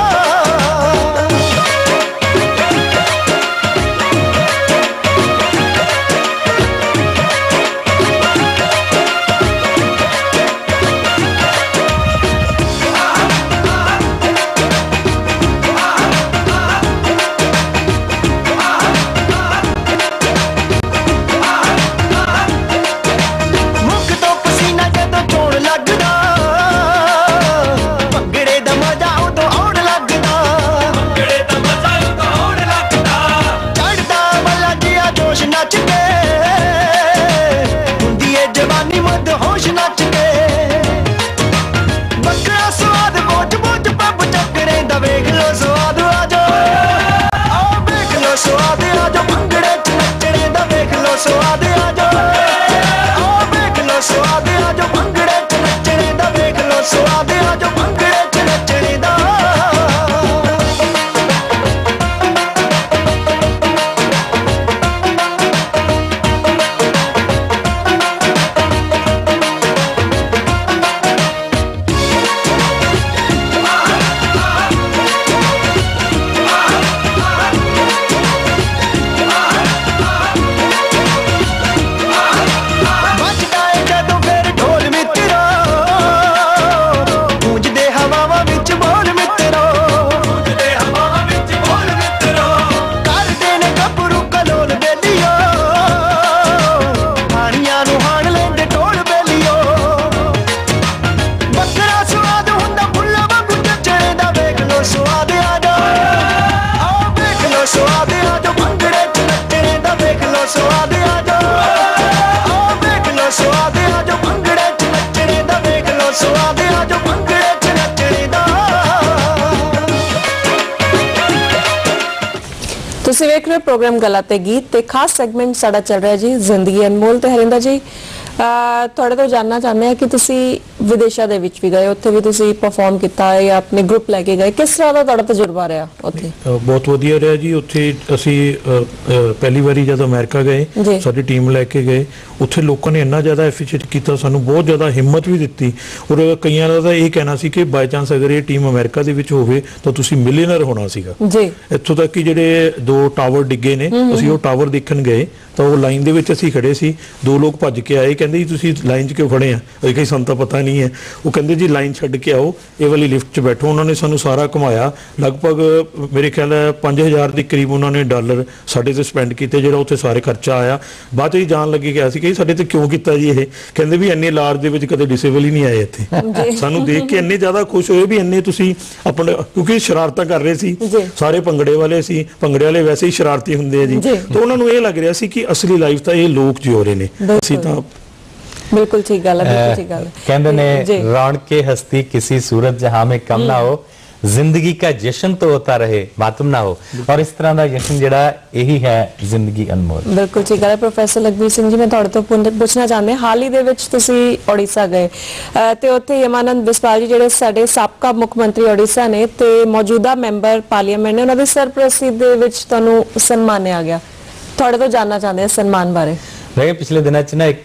ਤੁਸੀਂ ਵੇਖ ਰਹੇ ਹੋ ਪ੍ਰੋਗਰਾਮ ਗਲਾ ਤੇ ਗੀਤ ਤੇ ਖਾਸ ਸੈਗਮੈਂਟ ਸਾਡਾ ਚੱਲ ਰਿਹਾ ਜੀ ਜ਼ਿੰਦਗੀ ਅਨਮੋਲ ਤੇ ਹਰਿੰਦਰ ਜੀ ਤੁਹਾਡੇ ਤੋਂ ਜਾਨਣਾ ਚਾਹੁੰਦੇ ਆ ਕਿ ਤੁਸੀਂ ਵਿਦੇਸ਼ਾਂ ਦੇ ਵਿੱਚ ਵੀ ਗਏ, ਉੱਥੇ ਵੀ ਤੁਸੀਂ ਪਰਫਾਰਮ ਕੀਤਾ ਹੈ ਜਾਂ ਆਪਣੇ ਗਰੁੱਪ ਲੈ ਕੇ ਗਏ, ਕਿਸ ਤਰ੍ਹਾਂ ਦਾ ਤੁਹਾਡਾ ਤਜਰਬਾ ਰਿਹਾ ਉੱਥੇ? ਬਹੁਤ ਵਧੀਆ ਰਿਹਾ ਜੀ। ਉੱਥੇ ਅਸੀਂ ਪਹਿਲੀ ਵਾਰੀ ਜਦ ਅਮਰੀਕਾ ਗਏ, ਸਾਡੀ ਟੀਮ ਲੈ ਕੇ ਗਏ, ਉੱਥੇ ਲੋਕਾਂ ਨੇ ਇੰਨਾ ਜ਼ਿਆਦਾ ਐਫੀਸ਼ੀਏਟ ਕੀਤਾ, ਸਾਨੂੰ ਬਹੁਤ ਜ਼ਿਆਦਾ ਹਿੰਮਤ ਵੀ ਦਿੱਤੀ। ਔਰ ਕਈਆਂ ਦਾ ਤਾਂ ਇਹ ਕਹਿਣਾ ਸੀ ਕਿ ਬਾਈ ਚਾਂਸ ਅਗਰ ਇਹ ਟੀਮ ਅਮਰੀਕਾ ਦੇ ਵਿੱਚ ਹੋਵੇ ਤਾਂ ਤੁਸੀਂ ਮਿਲੀਅਨਰ ਹੋਣਾ ਸੀਗਾ ਜੀ। ਇੱਥੋਂ ਤੱਕ ਕਿ ਜਿਹੜੇ ਦੋ ਟਾਵਰ ਡਿੱਗੇ ਨੇ, ਅਸੀਂ ਉਹ ਟਾਵਰ ਦੇਖਣ ਗਏ ਤਾਂ ਉਹ ਲਾਈਨ ਦੇ ਵਿੱਚ ਅਸੀਂ ਖੜੇ ਸੀ, ਦੋ ਲੋਕ ਭੱਜ ਕੇ ਆਏ, ਕਹਿੰਦੇ ਜੀ ਤੁਸੀਂ ਲਾਈਨ 'ਚ ਕਿਉਂ ਖੜੇ ਆ? ਅਸੀਂ ਕਹੀ ਸਾਨੂੰ ਤਾਂ ਪਤਾ ਨਹੀਂ ਹੈ। ਉਹ ਕਹਿੰਦੇ ਜੀ ਲਾਈਨ ਛੱਡ ਕੇ ਆਓ, ਇਹ ਵਾਲੀ ਲਿਫਟ 'ਚ ਬੈਠੋ। ਉਹਨਾਂ ਨੇ ਸਾਨੂੰ ਸਾਰਾ ਘੁਮਾਇਆ, ਲਗਭਗ ਮੇਰੇ ਖਿਆਲ ਹੈ ਪੰਜ ਹਜ਼ਾਰ ਦੇ ਕਰੀਬ ਉਹਨਾਂ ਨੇ ਡਾਲਰ ਸਾਡੇ ਤੇ ਸਪੈਂਡ ਕੀਤੇ, ਜਿਹੜਾ ਉੱਥੇ ਸਾਰੇ ਖਰਚਾ ਆਇਆ। ਬਾਅਦ 'ਚ ਜਾਣ ਲੱਗੇ ਕਿਹਾ ਸੀ ਕਿ ਸਾਡੇ ਤੇ ਕਿਉਂ ਕੀਤਾ ਜੀ ਇਹ? ਕਹਿੰਦੇ ਵੀ ਇੰਨੇ ਲਾਰਜ ਦੇ ਵਿੱਚ ਕਦੇ ਡਿਸੇਬਲ ਹੀ ਨਹੀਂ ਆਏ ਇੱਥੇ। ਸਾਨੂੰ ਦੇਖ ਕੇ ਇੰਨੇ ਜ਼ਿਆਦਾ ਖੁਸ਼ ਹੋਏ ਵੀ ਇੰਨੇ ਤੁਸੀਂ ਆਪਣੇ, ਕਿਉਂਕਿ ਸ਼ਰਾਰਤਾਂ ਕਰ ਰਹੇ ਸੀ ਸਾਰੇ, ਭੰਗੜੇ ਵਾਲੇ ਸੀ, ਭੰਗੜੇ ਵਾਲੇ ਵੈਸੇ ਹੀ ਸ਼ਰਾਰਤੀ ਹੁੰਦੇ ਆ ਜੀ। ਤਾਂ ਉਹਨਾਂ ਨੂੰ ਇਹ ਲੱਗ ਰਿਹਾ ਸੀ ਕਿ ਅਸਲੀ ਲਾਈਫ ਤਾਂ ਇਹ ਲੋਕ ਜਿਉ ਰਹੇ ਨੇ, ਅਸੀਂ ਤਾਂ बिल्कुल ठीक गल है, बिल्कुल ठीक गल है। कहते ने रौनके हस्ती किसी सूरत जहां में कम ना हो, जिंदगी का जश्न तो होता रहे मातम ना हो, और इस तरह का जश्न जिहड़ा यही है जिंदगी अनमोल। बिल्कुल ठीक है प्रोफैसर लखबीर सिंह जी, मैं तुहाडे तो पुछना चाहते हाल ही दे विच तुसीं ओडिशा गए ते उत्थे यमानंद बिस्वाल जी जिहड़े साडे साबका मुख मंत्री ओडिशा ने ते मौजूदा मैंबर पार्लीमेंट ने, उन्हां दी सरप्रस्ती दे विच तुहानूं सन्मानिया गया, तुहाडे तो जानना चाहते हैं सन्मान बारे। देखिए पिछले दिनों च ना एक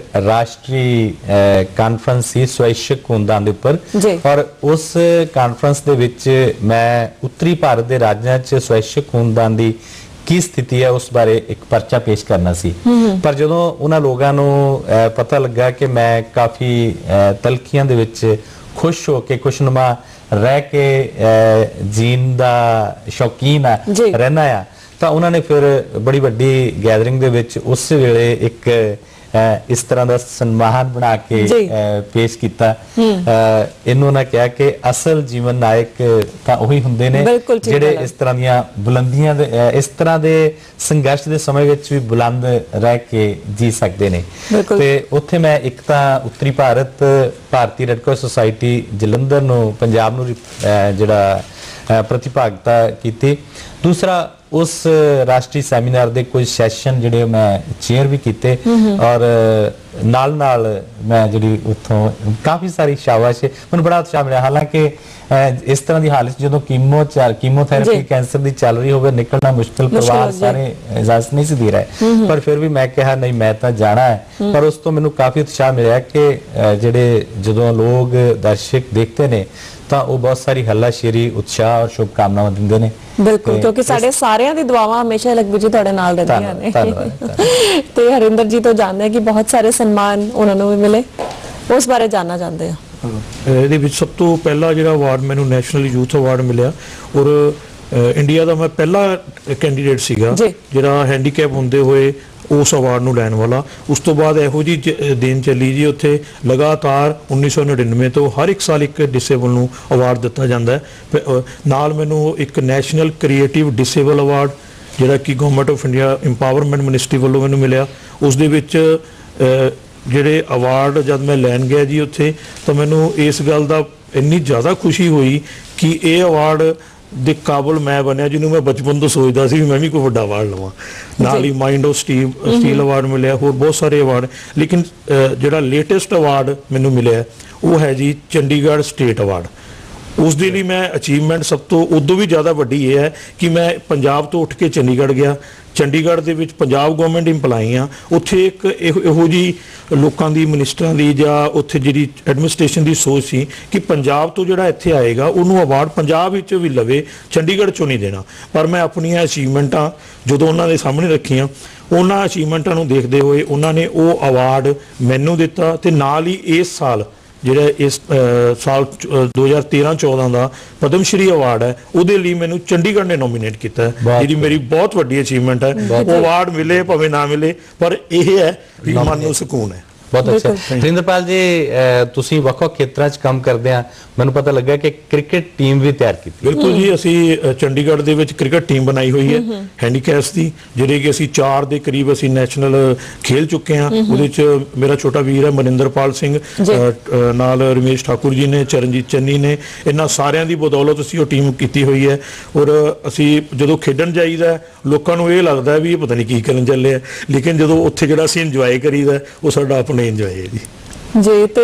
राष्ट्रीय कॉन्फ्रेंस सी स्वैच्छिक खूनदान के उपर, और उस कॉन्फ्रेंस दे विच मैं उत्तरी भारत के राज्यों च स्वैच्छिक खूनदान की की स्थिति है उस बारे एक परचा पेश करना सी। पर जदों उन्हां लोगों को पता लगा कि मैं काफ़ी तलखियां दे विच खुश हो के खुशनुमा रह के जीन का शौकीन आ रहना आ, तो उन्होंने फिर बड़ी वड्डी गैदरिंग दे विच उस वेले एक इस तरह का सन्मान बना के पेश किया। इन्हों ने कहा कि असल जीवन नायक तो उही हुंदे ने जिहड़े इस तरह दीयां बुलंदियां इस तरह के संघर्ष के समय विच भी बुलंद रह के जी सकते हैं। ते उत्थे मैं एक तो उत्तरी भारत भारतीय रैड क्रॉस सोसाइटी जलंधर नूं पंजाब नूं जिहड़ा प्रतिभागिता की, दूसरा उस राष्ट्रीय सैमीनार के कुछ सैशन जिहड़े मैं चेयर भी किए, और नाल नाल मैं जी उतों काफ़ी सारी शाबाश मैं बड़ा उत्साह मिला। हालांकि इस तरह की हालत जो कीमो कीमोथेरेपी कैंसर की चल रही हो निकलना मुश्किल, परिवार सारे इजाजत नहीं सी दे रहे, पर फिर भी मैं कहा नहीं मैं तो जाना है। पर उस तो मैनू काफ़ी उत्साह मिला कि जिहड़े जो लोग दर्शक देखते हैं तो वो बहुत सारी हल्लाशेरी उत्साह और शुभकामनावां दिंदे ने। बिल्कुल, क्योंकि साडे सारियां दी दुआवां हमेशा लखबीर जी तुहाडे नाल रहंदियां ने। ते हरिंदर जी तो जानते हैं कि बहुत सारे सम्मान उन्होंने भी मिले, उस बारे जानना चाहते हैं। ਇਹਦੇ ਵਿੱਚ ਸਭ ਤੋਂ ਪਹਿਲਾ ਜਿਹੜਾ ਅਵਾਰਡ ਮੈਨੂੰ ਨੈਸ਼ਨਲ ਯੂਥ ਅਵਾਰਡ ਮਿਲਿਆ, ਔਰ ਇੰਡੀਆ ਦਾ ਮੈਂ ਪਹਿਲਾ ਕੈਂਡੀਡੇਟ ਸੀਗਾ ਜਿਹੜਾ ਹੈਂਡੀਕੈਪ ਹੁੰਦੇ ਹੋਏ उस अवार्ड ਨੂੰ ਲੈਣ ਵਾਲਾ। ਉਸ ਤੋਂ ਬਾਅਦ ਇਹੋ ਜੀ ਦਿਨ ਚੱਲੀ ਜੀ ਉੱਥੇ ਲਗਾਤਾਰ ਉੱਨੀ ਸੌ ਨੜਿਨਵੇਂ ਤੋਂ ਹਰ ਇੱਕ ਸਾਲ ਇੱਕ ਡਿਸੇਬਲ ਨੂੰ ਅਵਾਰਡ ਦਿੱਤਾ ਜਾਂਦਾ ਹੈ। ਨਾਲ ਮੈਨੂੰ ਇੱਕ ਨੈਸ਼ਨਲ ਕ੍ਰੀਏਟਿਵ ਡਿਸੇਬਲ ਅਵਾਰਡ ਜਿਹੜਾ ਕਿ government of India empowerment ministry ਵੱਲੋਂ ਮੈਨੂੰ ਮਿਲਿਆ। ਉਸ ਦੇ ਵਿੱਚ ਜਿਹੜੇ ਅਵਾਰਡ ਜਦ ਮੈਂ ਲੈਣ ਗਿਆ ਜੀ ਉੱਥੇ, ਤਾਂ ਮੈਨੂੰ ਇਸ ਗੱਲ ਦਾ ਇੰਨੀ ਜ਼ਿਆਦਾ ਖੁਸ਼ੀ ਹੋਈ ਕਿ ਇਹ ਅਵਾਰਡ ਦੇ ਕਾਬਲ ਮੈਂ ਬਣਿਆ ਜਿਹਨੂੰ ਮੈਂ ਬਚਪਨ ਤੋਂ ਸੋਚਦਾ ਸੀ ਵੀ ਮੈਂ ਵੀ ਕੋਈ ਵੱਡਾ ਅਵਾਰਡ ਲਵਾਂ। ਨਾਲ ਹੀ mind of steel steel award ਮਿਲਿਆ, ਹੋਰ ਬਹੁਤ ਸਾਰੇ ਅਵਾਰਡ। ਲੇਕਿਨ ਜਿਹੜਾ ਲੇਟੈਸਟ ਅਵਾਰਡ ਮੈਨੂੰ ਮਿਲਿਆ ਉਹ ਹੈ ਜੀ ਚੰਡੀਗੜ੍ਹ ਸਟੇਟ ਅਵਾਰਡ। ਉਸ ਦੇ ਲਈ ਮੈਂ ਅਚੀਵਮੈਂਟ ਸਭ ਤੋਂ ਉਦੋਂ ਵੀ ਜ਼ਿਆਦਾ ਵੱਡੀ ਇਹ ਹੈ ਕਿ ਮੈਂ ਪੰਜਾਬ ਤੋਂ ਉੱਠ ਕੇ ਚੰਡੀਗੜ੍ਹ ਗਿਆ। ਚੰਡੀਗੜ੍ਹ ਦੇ ਵਿੱਚ ਪੰਜਾਬ ਗਵਰਨਮੈਂਟ ਇੰਪਲਾਈ ਆ, ਉੱਥੇ ਇੱਕ ਇਹੋ ਜਿਹੀ ਲੋਕਾਂ ਦੀ ਮਿਨਿਸਟਰਾਂ ਦੀ ਜਾਂ ਉੱਥੇ ਜਿਹੜੀ ਐਡਮਿਨਿਸਟ੍ਰੇਸ਼ਨ ਦੀ ਸੋਚ ਸੀ ਕਿ ਪੰਜਾਬ ਤੋਂ ਜਿਹੜਾ ਇੱਥੇ ਆਏਗਾ ਉਹਨੂੰ ਅਵਾਰਡ ਪੰਜਾਬ ਵਿੱਚ ਵੀ ਲਵੇ, ਚੰਡੀਗੜ੍ਹ ਚੋਂ ਨਹੀਂ ਦੇਣਾ। ਪਰ ਮੈਂ ਆਪਣੀਆਂ ਅਚੀਵਮੈਂਟਾਂ ਜਦੋਂ ਉਹਨਾਂ ਦੇ ਸਾਹਮਣੇ ਰੱਖੀਆਂ, ਉਹਨਾਂ ਅਚੀਵਮੈਂਟਾਂ ਨੂੰ ਦੇਖਦੇ ਹੋਏ ਉਹਨਾਂ ਨੇ ਉਹ ਅਵਾਰਡ ਮੈਨੂੰ ਦਿੱਤਾ। ਤੇ ਨਾਲ ਹੀ ਇਸ ਸਾਲ ਜਿਹੜਾ ਇਸ ਸਾਲ ਦੋ ਹਜ਼ਾਰ ਤੇਰਾਂ ਚੌਦਾਂ ਦਾ ਪਦਮ ਸ਼੍ਰੀ ਅਵਾਰਡ ਹੈ ਉਹਦੇ ਲਈ ਮੈਨੂੰ ਚੰਡੀਗੜ੍ਹ ਨੇ ਨੋਮੀਨੇਟ ਕੀਤਾ ਹੈ, ਜਿਹੜੀ ਮੇਰੀ ਬਹੁਤ ਵੱਡੀ ਅਚੀਵਮੈਂਟ ਹੈ। ਉਹ ਅਵਾਰਡ ਮਿਲੇ ਭਾਵੇਂ ਨਾ ਮਿਲੇ, ਪਰ ਇਹ ਹੈ ਵੀ ਮਨ ਨੂੰ ਸਕੂਨ ਹੈ। बहुत अच्छा। हरिंदरपाल जी तुसीं ਵੱਖ-ਵੱਖ ਖੇਤਰਾਂ 'ਚ ਕੰਮ ਕਰਦੇ ਆ, ਮੈਨੂੰ ਪਤਾ ਲੱਗਾ ਕਿ ਕ੍ਰਿਕਟ ਟੀਮ ਵੀ ਤਿਆਰ ਕੀਤੀ। ਬਿਲਕੁਲ ਜੀ, ਅਸੀਂ ਚੰਡੀਗੜ੍ਹ ਦੇ ਵਿੱਚ ਕ੍ਰਿਕਟ ਟੀਮ ਬਣਾਈ ਹੋਈ ਹੈ ਹੈਂਡੀਕੈਪਸ ਦੀ, ਜਿਹੜੇ ਕਿ ਅਸੀਂ ਚਾਰ ਦੇ ਕਰੀਬ ਅਸੀਂ ਨੈਸ਼ਨਲ ਖੇਲ ਚੁੱਕੇ ਹਾਂ। ਉਹਦੇ 'ਚ ਮੇਰਾ ਛੋਟਾ ਵੀਰ ਹੈ ਮਨਿੰਦਰਪਾਲ ਸਿੰਘ, ਨਾਲ ਰਮੇਸ਼ ਠਾਕੁਰ ਜੀ ਨੇ, ਚਰਨਜੀਤ ਚੰਨੀ ਨੇ। ਇਹਨਾਂ ਸਾਰਿਆਂ ਦੀ ਬਦੌਲਤ ਅਸੀਂ ਉਹ ਟੀਮ ਕੀਤੀ ਹੋਈ ਹੈ। ਔਰ ਅਸੀਂ ਜਦੋਂ ਖੇਡਣ ਜਾਈਦਾ ਲੋਕਾਂ ਨੂੰ ਇਹ ਲੱਗਦਾ ਵੀ ਇਹ ਪਤਾ ਨਹੀਂ ਕੀ ਕਰਨ ਚੱਲੇ ਆ, ਲੇਕਿਨ ਜਦੋਂ ਉੱਥੇ ਜਿਹੜਾ ਅਸੀਂ ਇੰਜੋਏ ਕਰੀਦਾ ਉਹ ਸਾਡਾ ਆਪਣਾ ਇੰਜੋਏ ਹੈ ਜੀ। ਜੀ ਤੇ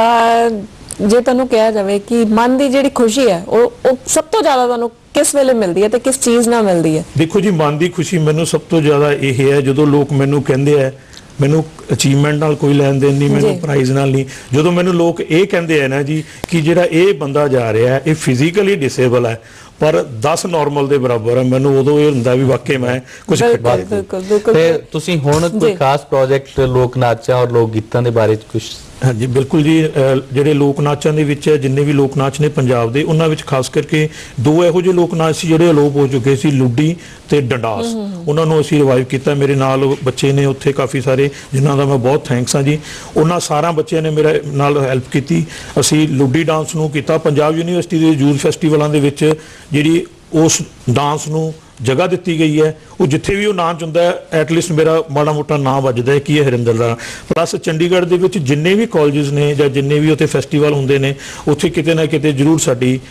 ਜੇ ਤੁਹਾਨੂੰ ਕਿਹਾ ਜਾਵੇ ਕਿ ਮਨ ਦੀ ਜਿਹੜੀ ਖੁਸ਼ੀ ਹੈ ਉਹ ਉਹ ਸਭ ਤੋਂ ਜ਼ਿਆਦਾ ਤੁਹਾਨੂੰ ਕਿਸ ਵੇਲੇ ਮਿਲਦੀ ਹੈ ਤੇ ਕਿਸ ਚੀਜ਼ ਨਾਲ ਮਿਲਦੀ ਹੈ? ਦੇਖੋ ਜੀ, ਮਨ ਦੀ ਖੁਸ਼ੀ ਮੈਨੂੰ ਸਭ ਤੋਂ ਜ਼ਿਆਦਾ ਇਹ ਹੈ ਜਦੋਂ ਲੋਕ ਮੈਨੂੰ ਕਹਿੰਦੇ ਆ, ਮੈਨੂੰ ਅਚੀਵਮੈਂਟ ਨਾਲ ਕੋਈ ਲੈਣ ਦੇਣ ਨਹੀਂ, ਮੈਨੂੰ ਪ੍ਰਾਈਜ਼ ਨਾਲ ਨਹੀਂ, ਜਦੋਂ ਮੈਨੂੰ ਲੋਕ ਇਹ ਕਹਿੰਦੇ ਆ ਨਾ ਜੀ ਕਿ ਜਿਹੜਾ ਇਹ ਬੰਦਾ ਜਾ ਰਿਹਾ ਇਹ ਫਿਜ਼ੀਕਲੀ ਡਿਸੇਬਲ ਹੈ ਪਰ ਦਸ ਨਾਰਮਲ ਦੇ ਬਰਾਬਰ ਹੈ, ਮੈਨੂੰ ਉਦੋਂ ਇਹ ਹੁੰਦਾ ਵੀ ਵਾਕਈ ਮੈਂ ਕੁਝ ਖੱਟਾ। ਤੇ ਤੁਸੀਂ ਹੁਣ ਕੋਈ ਖਾਸ ਪ੍ਰੋਜੈਕਟ ਲੋਕ ਨਾਚਾਂ ਔਰ ਲੋਕ ਗੀਤਾਂ ਦੇ ਬਾਰੇ ਕੁਝ? ਹਾਂਜੀ ਬਿਲਕੁਲ ਜੀ, ਜਿਹੜੇ ਲੋਕ ਨਾਚਾਂ ਦੇ ਵਿੱਚ ਜਿੰਨੇ ਵੀ ਲੋਕ ਨਾਚ ਨੇ ਪੰਜਾਬ ਦੇ, ਉਹਨਾਂ ਵਿੱਚ ਖਾਸ ਕਰਕੇ ਦੋ ਇਹੋ ਜਿਹੇ ਲੋਕ ਨਾਚ ਸੀ ਜਿਹੜੇ ਅਲੋਪ ਹੋ ਚੁੱਕੇ ਸੀ, ਲੁੱਡੀ ਤੇ ਡੰਡਾਸ। ਉਹਨਾਂ ਨੂੰ ਅਸੀਂ ਰਿਵਾਈਵ ਕੀਤਾ। ਮੇਰੇ ਨਾਲ ਬੱਚੇ ਨੇ ਉੱਥੇ ਕਾਫੀ ਸਾਰੇ, ਜਿਨ੍ਹਾਂ ਦਾ ਮੈਂ ਬਹੁਤ ਥੈਂਕਸ ਹਾਂ ਜੀ। ਉਹਨਾਂ ਸਾਰਿਆਂ ਬੱਚਿਆਂ ਨੇ ਮੇਰੇ ਨਾਲ ਹੈਲਪ ਕੀਤੀ। ਅਸੀਂ ਲੁੱਡੀ ਡਾਂਸ ਨੂੰ ਕੀਤਾ। ਪੰਜਾਬ ਯੂਨੀਵਰਸਿਟੀ ਦੇ ਯੂਥ ਫੈਸਟੀਵਲਾਂ ਦੇ ਵਿੱਚ ਜਿਹੜੀ ਉਸ ਡਾਂਸ ਨੂੰ ਜਗ੍ਹਾ ਦਿੱਤੀ ਗਈ ਹੈ, ਉਹ ਜਿੱਥੇ ਵੀ ਉਹ ਨਾਚ ਹੁੰਦਾ ਐਟਲੀਸਟ ਮੇਰਾ ਮਾੜਾ ਮੋਟਾ ਨਾਂ ਵੱਜਦਾ ਹੈ ਕਿ ਇਹ ਹਰਿੰਦਰ ਦਾ। ਪਲੱਸ ਚੰਡੀਗੜ੍ਹ ਦੇ ਵਿੱਚ ਜਿੰਨੇ ਵੀ ਕਾਲਜਸ ਨੇ ਜਾਂ ਜਿੰਨੇ ਵੀ ਉੱਥੇ ਫੈਸਟੀਵਲ ਹੁੰਦੇ ਨੇ, ਉੱਥੇ ਕਿਤੇ ਨਾ ਕਿਤੇ ਜ਼ਰੂਰ ਸਾਡੀ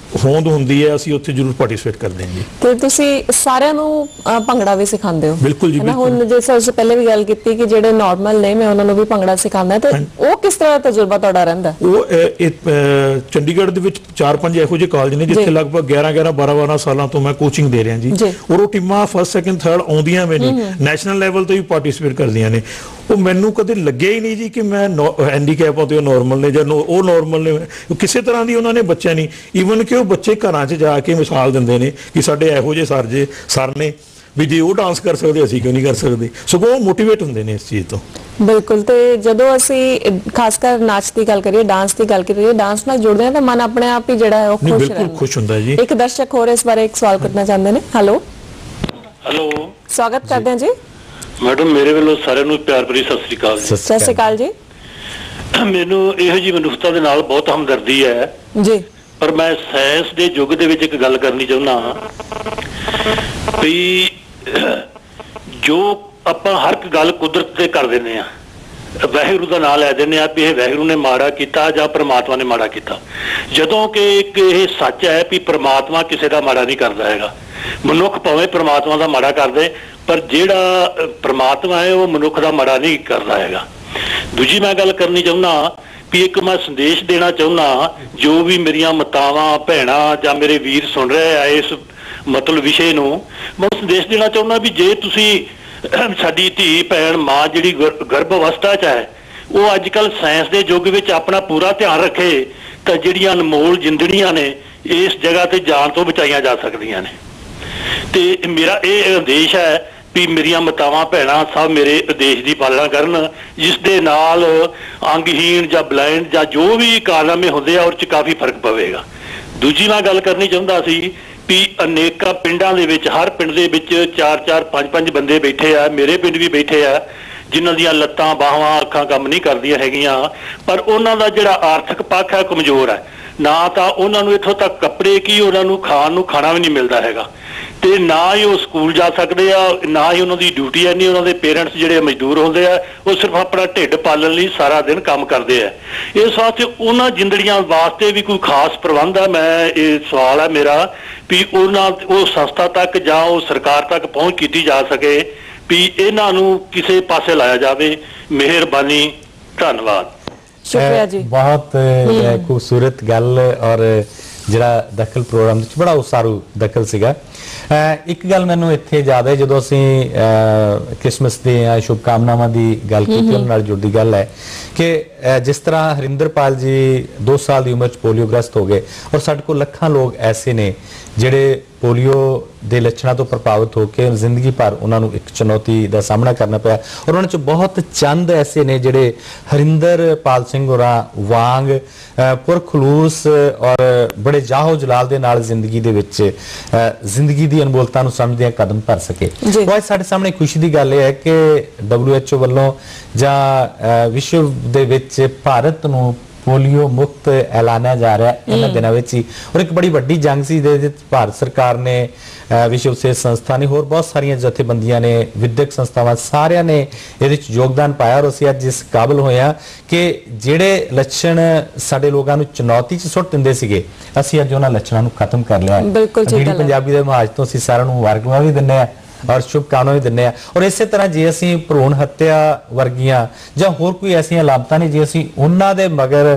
ਹੋਂਦ ਹੁੰਦੀ ਹੈ ਅਸੀਂ ਉੱਥੇ ਜ਼ਰੂਰ ਪਾਰਟਿਸਿਪੇਟ ਕਰਦੇ ਹਾਂ ਜੀ। ਤੇ ਤੁਸੀਂ ਸਾਰਿਆਂ ਨੂੰ ਅ, ਭੰਗੜਾ ਵੀ ਸਿਖਾਉਂਦੇ ਹੋ? ਬਿਲਕੁਲ ਜੀ, ਹੈ ਨਾ। ਬਿਲਕੁਲ। ਹੁਣ ਜਿਸ ਤਰ੍ਹਾਂ ਪਹਿਲੇ ਵੀ ਗੱਲ ਕੀਤੀ ਕਿ ਜਿਹੜੇ ਨਾਰਮਲ ਨੇ ਮੈਂ ਉਹਨਾਂ ਨੂੰ ਵੀ ਭੰਗੜਾ ਸਿਖਾਉਂਦਾ ਹੈ, ਤੇ ਉਹ ਕਿਸ ਤਰ੍ਹਾਂ ਦਾ ਤਜਰਬਾ ਤੁਹਾਡਾ ਰਹਿੰਦਾ? ਉਹ ਅਹ, ਇਹ, ਅਹ, ਚੰਡੀਗੜ੍ਹ ਦੇ ਵਿੱਚ ਚਾਰ ਪੰਜ ਇਹੋ ਜਿਹੇ ਕਾਲਜ ਨੇ ਜਿੱਥੇ ਜੀ। ਲਗਭਗ ਗਿਆਰਾਂ ਗਿਆਰਾਂ ਬਾਰਾਂ ਬਾਰਾਂ ਸਾਲਾਂ ਤੋਂ ਮੈਂ ਕੋਚਿੰਗ ਦੇ ਰਿਹਾ ਜੀ। ਜੀ। ਔਰ ਉਹ ਟੀਮਾਂ ਫਸਟ ਸੈਕਿੰਡ ਥਰਡ ਆਉਂਦੀਆਂ ਵੀ ਨਹੀਂ, ਨੈਸ਼ਨਲ ਲੈਵਲ ਤੇ ਵੀ ਪਾਰਟਿਸਿਪੇਟ ਕਰਦੀਆਂ ਨੇ। ਉਹ ਮੈਨੂੰ ਕਦੇ ਲੱਗਿਆ ਹੀ ਨਹੀਂ ਜੀ ਕਿ ਮੈਂ ਹੈਂਡੀਕੈਪ ਆ ਤੇ ਉਹ ਨਾਰਮਲ ਨੇ ਜਾਂ ਨੋ- ਉਹ ਨਾਰਮਲ ਨੇ। ਉਹ ਕਿਸੇ ਤਰ੍ਹਾਂ ਦੀ ਉਹਨਾਂ ਨੇ ਬੱਚਿਆਂ ਨਹੀਂ, ਈਵਨ ਕਿ ਉਹ ਬੱਚੇ ਘਰਾਂ 'ਚ ਜਾ ਕੇ ਮਿਸਾਲ ਦਿੰਦੇ ਨੇ ਕਿ ਸਾਡੇ ਇਹੋ ਜਿਹੇ ਸਰ ਜੇ ਸਰ ਨੇ ਵੀ ਜੇ ਉਹ ਡਾਂਸ ਕਰ ਸਕਦੇ ਅਸੀਂ ਕਿਉਂ ਨਹੀਂ ਕਰ ਸਕਦੇ। ਸਗੋਂ ਉਹ ਮੋਟੀਵੇਟ ਹੁੰਦੇ ਨੇ ਇਸ ਚੀਜ਼ ਤੋਂ। ਬਿਲਕੁਲ। ਤੇ ਜਦੋਂ ਅਸੀਂ ਖਾਸ ਕਰ ਨਾਚ ਦੀ ਗੱਲ ਕਰੀਏ, ਡਾਂਸ ਦੀ ਗੱਲ ਕਰੀਏ, ਡਾਂਸ ਨਾਲ ਜੁੜਦੇ ਹਾਂ ਤਾਂ ਮਨ ਆਪਣੇ ਆਪ ਹੀ ਜਿਹੜਾ ਹੈ ਉਹ ਨਹੀਂ, ਖੁਸ਼ ਬਿਲਕੁਲ ਰਹਿੰਦਾ। ਖੁਸ਼ ਹੁੰਦਾ ਜੀ। ਇੱਕ ਦਰਸ਼ਕ ਹੋਰ ਇਸ ਬਾਰੇ ਇੱਕ ਸਵਾਲ ਕਰਨਾ ਚਾਹੁੰਦੇ ਨੇ। ਹੈਲੋ ਹੈਲੋ ਸਵਾਗਤ ਕਰਦੇ ਹਾਂ ਜੀ। ਮੈਡਮ, ਮੇਰੇ ਵੱਲੋਂ ਸਾਰਿਆਂ ਨੂੰ ਪਿਆਰ ਭਰੀ ਸਤਿ ਸ੍ਰੀ ਅਕਾਲ ਜੀ। ਸਤਿ ਸ਼੍ਰੀ ਅਕਾਲ ਜੀ। ਮੈਨੂੰ ਇਹੋ ਜਿਹੀ ਮਨੁੱਖਤਾ ਦੇ ਨਾਲ ਬਹੁਤ ਹਮਦਰਦੀ ਹੈ, ਜੀ ਪਰ ਮੈਂ ਸਾਇੰਸ ਦੇ ਯੁੱਗ ਦੇ ਵਿੱਚ ਇੱਕ ਗੱਲ ਕਰਨੀ ਚਾਹੁੰਦਾ ਹਾਂ ਵੀ ਜੋ ਆਪਾਂ ਹਰ ਇੱਕ ਗੱਲ ਕੁਦਰਤ ਤੇ ਕਰ ਦਿੰਦੇ ਆ, ਵਾਹਿਗੁਰੂ ਦਾ ਨਾਮ ਲੈ ਦਿੰਦੇ ਆ ਵੀ ਇਹ ਵਾਹਿਗੁਰੂ ਨੇ ਮਾੜਾ ਕੀਤਾ ਜਾਂ ਪ੍ਰਮਾਤਮਾ ਨੇ ਮਾੜਾ ਕੀਤਾ, ਜਦੋਂ ਕਿ ਇੱਕ ਇਹ ਸੱਚ ਹੈ ਵੀ ਪ੍ਰਮਾਤਮਾ ਕਿਸੇ ਦਾ ਮਾੜਾ ਨਹੀਂ ਕਰਦਾ ਹੈਗਾ। ਮਨੁੱਖ ਭਾਵੇਂ ਪ੍ਰਮਾਤਮਾ ਦਾ ਮਾੜਾ ਕਰਦੇ, ਪਰ ਜਿਹੜਾ ਪ੍ਰਮਾਤਮਾ ਹੈ ਉਹ ਮਨੁੱਖ ਦਾ ਮਾੜਾ ਨਹੀਂ ਕਰਦਾ ਹੈਗਾ। ਦੂਜੀ ਮੈਂ ਗੱਲ ਕਰਨੀ ਚਾਹੁੰਦਾ ਵੀ ਇੱਕ ਮੈਂ ਸੰਦੇਸ਼ ਦੇਣਾ ਚਾਹੁੰਦਾ, ਜੋ ਵੀ ਮੇਰੀਆਂ ਮਾਤਾਵਾਂ ਭੈਣਾਂ ਜਾਂ ਮੇਰੇ ਵੀਰ ਸੁਣ ਰਹੇ ਆ ਇਸ ਮਤਲਬ ਵਿਸ਼ੇ ਨੂੰ, ਮੈਂ ਸੰਦੇਸ਼ ਦੇਣਾ ਚਾਹੁੰਦਾ ਵੀ ਜੇ ਤੁਸੀਂ ਸਾਡੀ ਧੀ ਭੈਣ ਮਾਂ ਜਿਹੜੀ ਗਰਭ ਅਵਸਥਾ 'ਚ ਹੈ ਉਹ ਅੱਜ ਕੱਲ੍ਹ ਸਾਇੰਸ ਦੇ ਯੁੱਗ ਵਿੱਚ ਆਪਣਾ ਪੂਰਾ ਧਿਆਨ ਰੱਖੇ ਤਾਂ ਜਿਹੜੀਆਂ ਅਨਮੋਲ ਜ਼ਿੰਦਗੀਆਂ ਨੇ ਇਸ ਜਗ੍ਹਾ ਤੇ ਜਾਣ ਤੋਂ ਬਚਾਈਆਂ ਜਾ ਸਕਦੀਆਂ ਨੇ। ਤੇ ਮੇਰਾ ਇਹ ਆਦੇਸ਼ ਹੈ ਵੀ ਮੇਰੀਆਂ ਮਾਤਾਵਾਂ ਭੈਣਾਂ ਸਭ ਮੇਰੇ ਆਦੇਸ਼ ਦੀ ਪਾਲਣਾ ਕਰਨ, ਜਿਸ ਦੇ ਨਾਲ ਅੰਗਹੀਣ ਜਾਂ ਬਲਾਈਂਡ ਜਾਂ ਜੋ ਵੀ ਕਾਰਨਾਮੇ ਹੁੰਦੇ ਆ ਉਹ 'ਚ ਕਾਫੀ ਫਰਕ ਪਵੇਗਾ। ਦੂਜੀ ਮੈਂ ਗੱਲ ਕਰਨੀ ਚਾਹੁੰਦਾ ਸੀ ਵੀ ਅਨੇਕਾਂ ਪਿੰਡਾਂ ਦੇ ਵਿੱਚ, ਹਰ ਪਿੰਡ ਦੇ ਵਿੱਚ ਚਾਰ ਚਾਰ ਪੰਜ ਪੰਜ ਬੰਦੇ ਬੈਠੇ ਆ, ਮੇਰੇ ਪਿੰਡ ਵੀ ਬੈਠੇ ਆ, ਜਿਨ੍ਹਾਂ ਦੀਆਂ ਲੱਤਾਂ ਬਾਹਾਂ ਅੱਖਾਂ ਕੰਮ ਨਹੀਂ ਕਰਦੀਆਂ ਹੈਗੀਆਂ, ਪਰ ਉਹਨਾਂ ਦਾ ਜਿਹੜਾ ਆਰਥਿਕ ਪੱਖ ਹੈ ਕਮਜ਼ੋਰ ਹੈ। ਨਾ ਤਾਂ ਉਹਨਾਂ ਨੂੰ ਇੱਥੋਂ ਤੱਕ ਕੱਪੜੇ ਕੀ ਉਹਨਾਂ ਨੂੰ ਖਾਣ ਨੂੰ ਖਾਣਾ ਵੀ ਨਹੀਂ ਮਿਲਦਾ ਹੈਗਾ, ਤੇ ਨਾ ਹੀ ਉਹ ਸਕੂਲ ਜਾ ਸਕਦੇ ਆ, ਨਾ ਹੀ ਉਹਨਾਂ ਦੀ ਡਿਊਟੀ ਹੈ। ਨਹੀਂ, ਉਹਨਾਂ ਦੇ ਪੇਰੈਂਟਸ ਜਿਹੜੇ ਮਜ਼ਦੂਰ ਹੁੰਦੇ ਆ ਉਹ ਸਿਰਫ ਆਪਣਾ ਢਿੱਡ ਪਾਲਣ ਲਈ ਸਾਰਾ ਦਿਨ ਕੰਮ ਕਰਦੇ ਆ। ਇਸ ਵਾਸਤੇ ਉਹਨਾਂ ਜ਼ਿੰਦਗੀਆਂ ਵਾਸਤੇ ਵੀ ਕੋਈ ਖਾਸ ਪ੍ਰਬੰਧ ਹੈ? ਮੈਂ ਇਹ ਸਵਾਲ ਹੈ ਮੇਰਾ ਵੀ ਉਹਨਾਂ ਉਹ ਸੰਸਥਾ ਤੱਕ ਜਾਂ ਉਹ ਸਰਕਾਰ ਤੱਕ ਪਹੁੰਚ ਕੀਤੀ ਜਾ ਸਕੇ ਵੀ ਇਹਨਾਂ ਨੂੰ ਕਿਸੇ ਪਾਸੇ ਲਾਇਆ ਜਾਵੇ। ਮਿਹਰਬਾਨੀ, ਧੰਨਵਾਦ। ਸ਼ੁਕਰੀਆ ਜੀ। ਬਹੁਤ ਖੂਬਸੂਰਤ ਗੱਲ ਔਰ ਜਿਹੜਾ ਦਖਲ ਪ੍ਰੋਗਰਾਮ ਵਿੱਚ ਬੜਾ ਉਸਾਰੂ ਦਖਲ ਸੀਗਾ। ਇੱਕ ਗੱਲ ਮੈਨੂੰ ਇੱਥੇ ਯਾਦ ਹੈ, ਜਦੋਂ ਅਸੀਂ ਕ੍ਰਿਸਮਸ ਦੀਆਂ ਸ਼ੁਭਕਾਮਨਾਵਾਂ ਦੀ ਗੱਲ ਕੀਤੀ, ਉਹਨਾਂ ਨਾਲ ਜੁੜਦੀ ਗੱਲ ਹੈ ਕਿ ਜਿਸ ਤਰ੍ਹਾਂ ਹਰਿੰਦਰਪਾਲ ਜੀ ਦੋ ਸਾਲ ਦੀ ਉਮਰ 'ਚ ਪੋਲੀਓਗ੍ਰਸਤ ਹੋ ਗਏ, ਔਰ ਸਾਡੇ ਕੋਲ ਲੱਖਾਂ ਲੋਕ ਐਸੇ ਨੇ ਜਿਹੜੇ ਪੋਲੀਓ ਦੇ ਲੱਛਣਾਂ ਤੋਂ ਪ੍ਰਭਾਵਿਤ ਹੋ ਕੇ ਜ਼ਿੰਦਗੀ ਭਰ ਉਹਨਾਂ ਨੂੰ ਇੱਕ ਚੁਣੌਤੀ ਦਾ ਸਾਹਮਣਾ ਕਰਨਾ ਪਿਆ, ਔਰ ਉਹਨਾਂ 'ਚ ਬਹੁਤ ਚੰਦ ਐਸੇ ਨੇ ਜਿਹੜੇ ਹਰਿੰਦਰਪਾਲ ਸਿੰਘ ਹੋਰਾਂ ਵਾਂਗ ਪੁਰਖਲੂਸ ਔਰ ਬੜੇ ਜਾਹੋ ਜਲਾਲ ਦੇ ਨਾਲ ਜ਼ਿੰਦਗੀ ਦੇ ਵਿੱਚ ਜ਼ਿੰਦਗੀ ਦੀ ਅਨਮੋਲਤਾ ਨੂੰ ਸਮਝਦਿਆਂ ਕਦਮ ਭਰ ਸਕੇ। ਉਹ ਅੱਜ ਸਾਡੇ ਸਾਹਮਣੇ ਖੁਸ਼ੀ ਦੀ ਗੱਲ ਇਹ ਹੈ ਕਿ ਡਬਲਯੂ ਐਚ ਓ ਵੱਲੋਂ ਜਾਂ ਵਿਸ਼ਵ ਦੇ ਵਿੱਚ ਭਾਰਤ ਨੂੰ ਪੋਲੀਓ ਮੁਕਤ ਐਲਾਨਿਆ ਜਾ ਰਿਹਾ ਇਹਨਾਂ ਦਿਨਾਂ ਵਿੱਚ ਹੀ, ਔਰ ਇੱਕ ਬੜੀ ਵੱਡੀ ਜੰਗ ਸੀ ਜਿਹਦੇ ਵਿੱਚ ਭਾਰਤ ਸਰਕਾਰ ਨੇ, ਵਿਸ਼ਵ ਸਿਹਤ ਸੰਸਥਾ ਨੇ, ਹੋਰ ਬਹੁਤ ਸਾਰੀਆਂ ਜਥੇਬੰਦੀਆਂ ਨੇ, ਵਿਦਿਅਕ ਸੰਸਥਾਵਾਂ, ਸਾਰਿਆਂ ਨੇ ਇਹਦੇ ਵਿੱਚ ਯੋਗਦਾਨ ਪਾਇਆ, ਔਰ ਅਸੀਂ ਅੱਜ ਇਸ ਕਾਬਲ ਹੋਏ ਹਾਂ ਕਿ ਜਿਹੜੇ ਲੱਛਣ ਸਾਡੇ ਲੋਕਾਂ ਨੂੰ ਚੁਣੌਤੀ 'ਚ ਸੁੱਟ ਦਿੰਦੇ ਸੀਗੇ, ਅਸੀਂ ਅੱਜ ਉਹਨਾਂ ਲੱਛਣਾਂ ਨੂੰ ਖਤਮ ਕਰ ਲਿਆ। ਜਿਹੜੀ ਪੰਜਾਬੀ ਦੇ ਮਹਾਜ ਤੋਂ ਅਸੀਂ ਸਾਰਿਆਂ ਨੂੰ ਮੁਬਾਰਕਬਾਦ ਵੀ ਦਿੰਦੇ ਹਾਂ ਔਰ ਸ਼ੁਭਕਾਮਨਾਵਾਂ ਵੀ ਦਿੰਦੇ ਆ। ਔਰ ਇਸੇ ਤਰ੍ਹਾਂ ਜੇ ਅਸੀਂ ਭਰੂਣ ਹੱਤਿਆ ਵਰਗੀਆਂ ਜਾਂ ਹੋਰ ਕੋਈ ਐਸੀਆਂ ਲਾਮਤਾਂ ਨੇ, ਜੇ ਅਸੀਂ ਉਹਨਾਂ ਦੇ ਮਗਰ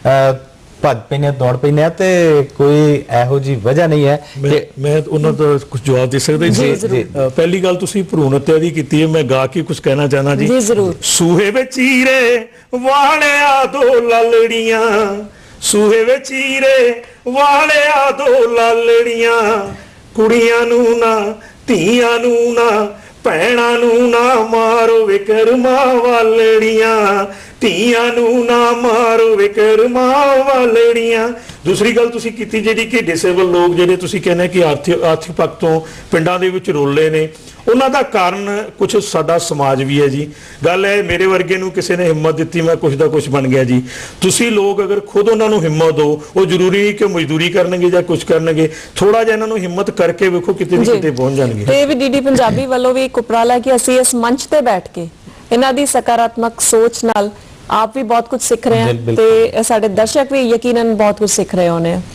ਭੱਜ ਪੈਨੇ ਦੌੜ ਪੈਨੇ ਆ ਤੇ ਕੋਈ ਇਹੋ ਜੀ ਵਜ੍ਹਾ ਨਹੀਂ ਹੈ ਕਿ ਮੈਂ ਉਹਨਾਂ ਦਾ ਕੁਝ ਜਵਾਬ ਦੇ ਸਕਦਾ ਜੀ। ਪਹਿਲੀ ਗੱਲ ਤੁਸੀਂ ਭਰੂਣ ਹੱਤਿਆ ਦੀ ਕੀਤੀ ਹੈ, ਮੈਂ ਗਾ ਕੇ ਕੁਝ ਕਹਿਣਾ ਚਾਹਨਾ ਜੀ। ਜੀ ਜ਼ਰੂਰ। ਸੂਹੇ ਵਿੱਚ ਹੀਰੇ ਵਾਲਿਆ ਦੋ ਲਾਲੜੀਆਂ, ਸੂਹੇ ਵਿੱਚ ਹੀਰੇ ਵਾਲਿਆ ਦੋ ਲਾਲੜੀਆਂ, ਕੁੜੀਆਂ ਨੂੰ ਨਾ ਧੀਆਂ ਨੂੰ ਨਾ ਭੈਣਾਂ ਨੂੰ ਨਾ ਮਾਰੋ ਵੇ ਕਰਮਾਂ ਵਾਲੜੀਆਂ, ਧੀਆਂ ਨੂੰ ਨਾ ਮਾਰੋ ਵੇ ਕਰਮਾਂ ਵਾਲੜੀਆਂ। ਦੂਸਰੀ ਗੱਲ ਤੁਸੀਂ ਕੀਤੀ ਜਿਹੜੀ ਕਿ ਡਿਸੇਬਲ ਲੋਕ ਜਿਹੜੇ ਤੁਸੀਂ ਕਹਿੰਦੇ ਕਿ ਆਰਥਿਕ ਆਰਥਿਕ ਪੱਖ ਤੋਂ ਪਿੰਡਾਂ ਦੇ ਵਿੱਚ ਰੋਲੇ ਨੇ, ਉਹਨਾਂ ਦਾ ਕਾਰਨ ਕੁਝ ਸਾਡਾ ਸਮਾਜ ਵੀ ਹੈ ਜੀ। ਗੱਲ ਹੈ ਮੇਰੇ ਵਰਗੇ ਨੂੰ ਕਿਸੇ ਨੇ ਹਿੰਮਤ ਦਿੱਤੀ, ਮੈਂ ਕੁਝ ਦਾ ਕੁਝ ਬਣ ਗਿਆ ਜੀ। ਤੁਸੀਂ ਲੋਕ ਅਗਰ ਖੁਦ ਉਹਨਾਂ ਨੂੰ ਹਿੰਮਤ ਦਿਓ, ਉਹ ਜ਼ਰੂਰੀ ਨਹੀਂ ਕਿ ਮਜ਼ਦੂਰੀ ਕਰਨਗੇ ਜਾਂ ਕੁਝ ਕਰਨਗੇ, ਥੋੜਾ ਜਿਹਾ ਇਹਨਾਂ ਨੂੰ ਹਿੰਮਤ ਕਰਕੇ ਵੇਖੋ ਕਿਤੇ ਨਾ ਕਿਤੇ ਪਹੁੰਚ ਜਾਣਗੇ। ਤੇ ਵੀ ਡੀਡੀ ਪੰਜਾਬੀ ਵੱਲੋਂ ਵੀ ਇੱਕ ਉਪਰਾਲਾ ਕਿ ਅਸੀਂ ਇਸ ਮੰਚ ਤੇ ਬੈਠ ਕੇ ਇਹਨਾਂ ਦੀ ਸਕਾਰਾਤਮਕ ਸੋਚ ਨਾਲ ਆਪ ਵੀ ਬਹੁਤ ਕੁਝ ਸਿੱਖ ਰਹੇ ਹਾਂ ਤੇ ਸਾਡੇ ਦਰਸ਼ਕ ਵੀ ਯਕੀਨਨ ਬਹੁਤ ਕੁਝ ਸਿੱਖ ਰਹੇ ਹੋਣੇ।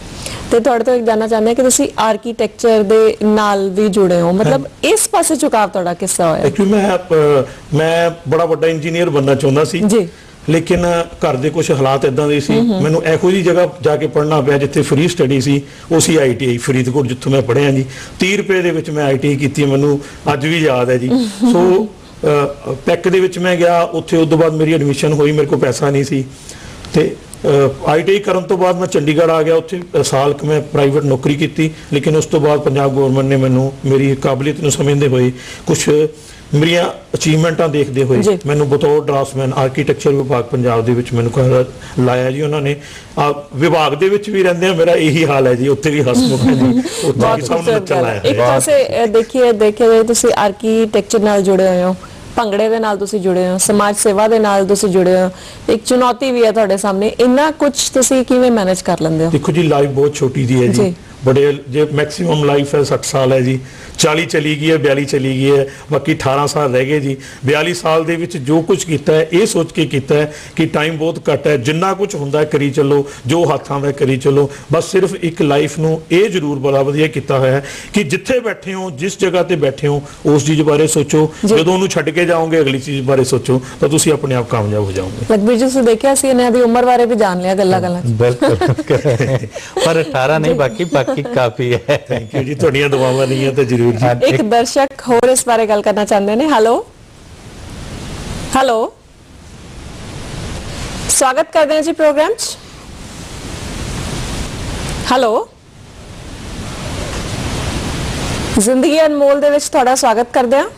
ਤੇ ਤੁਹਾਡੇ ਤੋਂ ਇੱਕ ਜਾਨਣਾ ਚਾਹੁੰਦੇ ਹਾਂ ਕਿ ਤੁਸੀਂ ਆਰਕੀਟੈਕਚਰ ਦੇ ਨਾਲ ਵੀ ਜੁੜੇ ਹੋ, ਮਤਲਬ ਇਸ ਪਾਸੇ ਝੁਕਾਵ ਤੁਹਾਡਾ ਕਿਸ ਤਰ੍ਹਾਂ ਹੋਇਆ? ਐਕਚੁਅਲੀ ਮੈਂ ਅਹ, ਮੈਂ ਬੜਾ ਵੱਡਾ ਇੰਜੀਨੀਅਰ ਬਣਨਾ ਚਾਹੁੰਦਾ ਸੀ ਜੀ, ਲੇਕਿਨ ਘਰ ਦੇ ਕੁਝ ਹਾਲਾਤ ਇਦਾਂ ਦੇ ਸੀ, ਮੈਨੂੰ ਇਹੋ ਜਿਹੀ ਜਗ੍ਹਾ ਜਾ ਕੇ ਪੜ੍ਹਨਾ ਪਿਆ ਜਿੱਥੇ ਫ੍ਰੀ ਸਟੱਡੀ ਸੀ। ਉਹ ਸੀ ਆਈ ਟੀ ਆਈ ਫਰੀਦਕੋਟ, ਜਿੱਥੋਂ ਮੈਂ ਪੜ੍ਹਿਆ ਜੀ। ਤੀਹ ਰੁਪਏ ਦੇ ਵਿੱਚ ਮੈਂ ਆਈ ਟੀ ਆਈ ਕੀਤੀ, ਮੈਨੂੰ ਅੱਜ ਵੀ ਯਾਦ ਹੈ ਜੀ। ਸੋ ਪੈਕ ਦੇ ਵਿੱਚ ਮੈਂ ਗਿਆ, ਉੱਥੇ ਉਸ ਤੋਂ ਬਾਅਦ ਮੇਰੀ ਐਡਮਿਸ਼ਨ ਹੋਈ, ਮੇਰੇ ਕੋਲ ਪੈਸਾ ਨਹੀਂ ਸੀ ਤੇ ਆਈ ਟੀ ਆਈ ਕਰਨ ਤੋਂ ਬਾਅਦ ਮੈਂ ਚੰਡੀਗੜ੍ਹ ਆ ਗਿਆ। ਉੱਥੇ ਸਾਲ ਕੁ ਮੈਂ ਪ੍ਰਾਈਵੇਟ ਨੌਕਰੀ ਕੀਤੀ, ਲੇਕਿਨ ਉਸ ਤੋਂ ਬਾਅਦ ਪੰਜਾਬ ਗਵਰਨਮੈਂਟ ਨੇ ਮੈਨੂੰ ਮੇਰੀ ਕਾਬਲੀਅਤ ਨੂੰ ਸਮਝਦੇ ਹੋਏ, ਕੁਝ ਮੇਰੀਆਂ ਅਚੀਵਮੈਂਟਾਂ ਦੇਖਦੇ ਹੋਏ ਮੈਨੂੰ ਬਤੌਰ ਡਰਾਫਟਸਮੈਨ ਆਰਕੀਟੈਕਚਰ ਵਿਭਾਗ ਪੰਜਾਬ ਦੇ ਵਿੱਚ ਮੈਨੂੰ ਲਾਇਆ ਜੀ ਉਹਨਾਂ ਨੇ। ਵਿਭਾਗ ਦੇ ਵਿੱਚ ਵੀ ਰਹਿੰਦੇ ਆ, ਮੇਰਾ ਇਹੀ ਹਾਲ ਹੈ ਜੀ, ਉੱਥੇ ਵੀ ਹਸਮੁਖ ਹੈ ਜੀ, ਉੱਥੇ ਸਭ ਨੂੰ ਚਲਾਇਆ। ਇੱਕ ਪਾਸੇ ਦੇਖੀਏ ਦੇਖਿਏ ਤੁਸੀਂ ਆਰਕੀਟੈਕਚਰ ਨਾਲ ਜੁੜੇ ਹੋਏ ਹੋ, ਭੰਗੜੇ ਦੇ ਨਾਲ ਤੁਸੀਂ ਜੁੜੇ ਹੋ, ਸਮਾਜ ਸੇਵਾ ਦੇ ਨਾਲ ਤੁਸੀਂ ਜੁੜੇ ਹੋ, ਇੱਕ ਚੁਣੌਤੀ ਵੀ ਹੈ ਤੁਹਾਡੇ ਸਾਹਮਣੇ, ਇੰਨਾ ਕੁਝ ਤੁਸੀਂ ਕਿਵੇਂ ਮੈਨੇਜ ਕਰ ਲੈਂਦੇ ਹੋ? ਦੇਖੋ ਜੀ, ਲਾਈਫ ਬਹੁਤ ਛੋਟੀ ਜੀ ਹੈ ਜੀ, ਬੜੇ ਜੇ ਮੈਕਸਿਮਮ ਲਾਈਫ ਹੈ ਸੱਠ ਸਾਲ ਹੈ ਜੀ, ਚਾਲੀ ਚਲੀ ਗਈ ਹੈ, ਬਿਆਲੀ ਚਲੀ ਗਈ ਹੈ, ਬਾਕੀ ਅਠਾਰਾਂ ਸਾਲ ਰਹਿ ਗਏ ਜੀ। ਬਿਆਲੀ ਸਾਲ ਦੇ ਵਿੱਚ ਜੋ ਕੁਝ ਕੀਤਾ ਹੈ ਇਹ ਸੋਚ ਕੇ ਕੀਤਾ ਹੈ ਕਿ ਟਾਈਮ ਬਹੁਤ ਘੱਟ ਹੈ, ਜਿੰਨਾ ਕੁਝ ਹੁੰਦਾ ਕਰੀ ਚੱਲੋ, ਜੋ ਹੱਥਾਂ ਦਾ ਕਰੀ ਚੱਲੋ। ਬਸ ਸਿਰਫ ਇੱਕ ਲਾਈਫ ਨੂੰ ਇਹ ਜ਼ਰੂਰ ਬੜਾ ਵਧੀਆ ਕੀਤਾ ਹੋਇਆ ਹੈ ਕਿ ਜਿੱਥੇ ਬੈਠੇ ਹੋ, ਜਿਸ ਜਗ੍ਹਾ ਤੇ ਬੈਠੇ ਹੋ, ਉਸ ਚੀਜ਼ ਬਾਰੇ ਸੋਚੋ। ਜਦੋਂ ਉਹਨੂੰ ਛੱਡ ਕੇ ਜਾਓਗੇ ਅਗਲੀ ਚੀਜ਼ ਬਾਰੇ ਸੋਚੋ, ਤਾਂ ਤੁਸੀਂ ਆਪਣੇ ਆਪ ਕਾਮਯਾਬ ਹੋ ਜਾਓਗੇ। ਲਖਬੀਰ ਜੀ, ਤੁਸੀਂ ਦੇਖਿਆ ਸੀ ਇਹਨਾਂ ਦੀ ਉਮਰ ਬਾਰੇ ਵੀ ਜਾਣ ਲਿਆ ਗੱਲਾਂ ਗੱਲਾਂ ਬਿਲਕੁਲ, ਪਰ ਅਠਾਰਾਂ ਨਹੀਂ, ਬਾਕੀ ਬਾਕੀ ਕਾਫੀ ਹੈ। ਥੈਂਕ ਯੂ ਜੀ, ਤੁਹਾਡੀਆਂ ਦੁਆਵਾਂ ਨਹੀਂ ਹੈ ਤਾਂ ਜ਼ਰੂਰ ਜੀ। ਇੱਕ ਦਰਸ਼ਕ ਹੋਰ ਇਸ ਬਾਰੇ ਗੱਲ ਕਰਨਾ ਚਾਹੁੰਦੇ ਨੇ। ਹੈਲੋ ਹੈਲੋ, ਸਵਾਗਤ ਕਰਦੇ ਹਾਂ ਜੀ ਪ੍ਰੋਗਰਾਮ 'ਚ। ਹੈਲੋ, ਜ਼ਿੰਦਗੀ ਅਨਮੋਲ ਦੇ ਵਿੱਚ ਤੁਹਾਡਾ ਸਵਾਗਤ ਕਰਦੇ ਹਾਂ।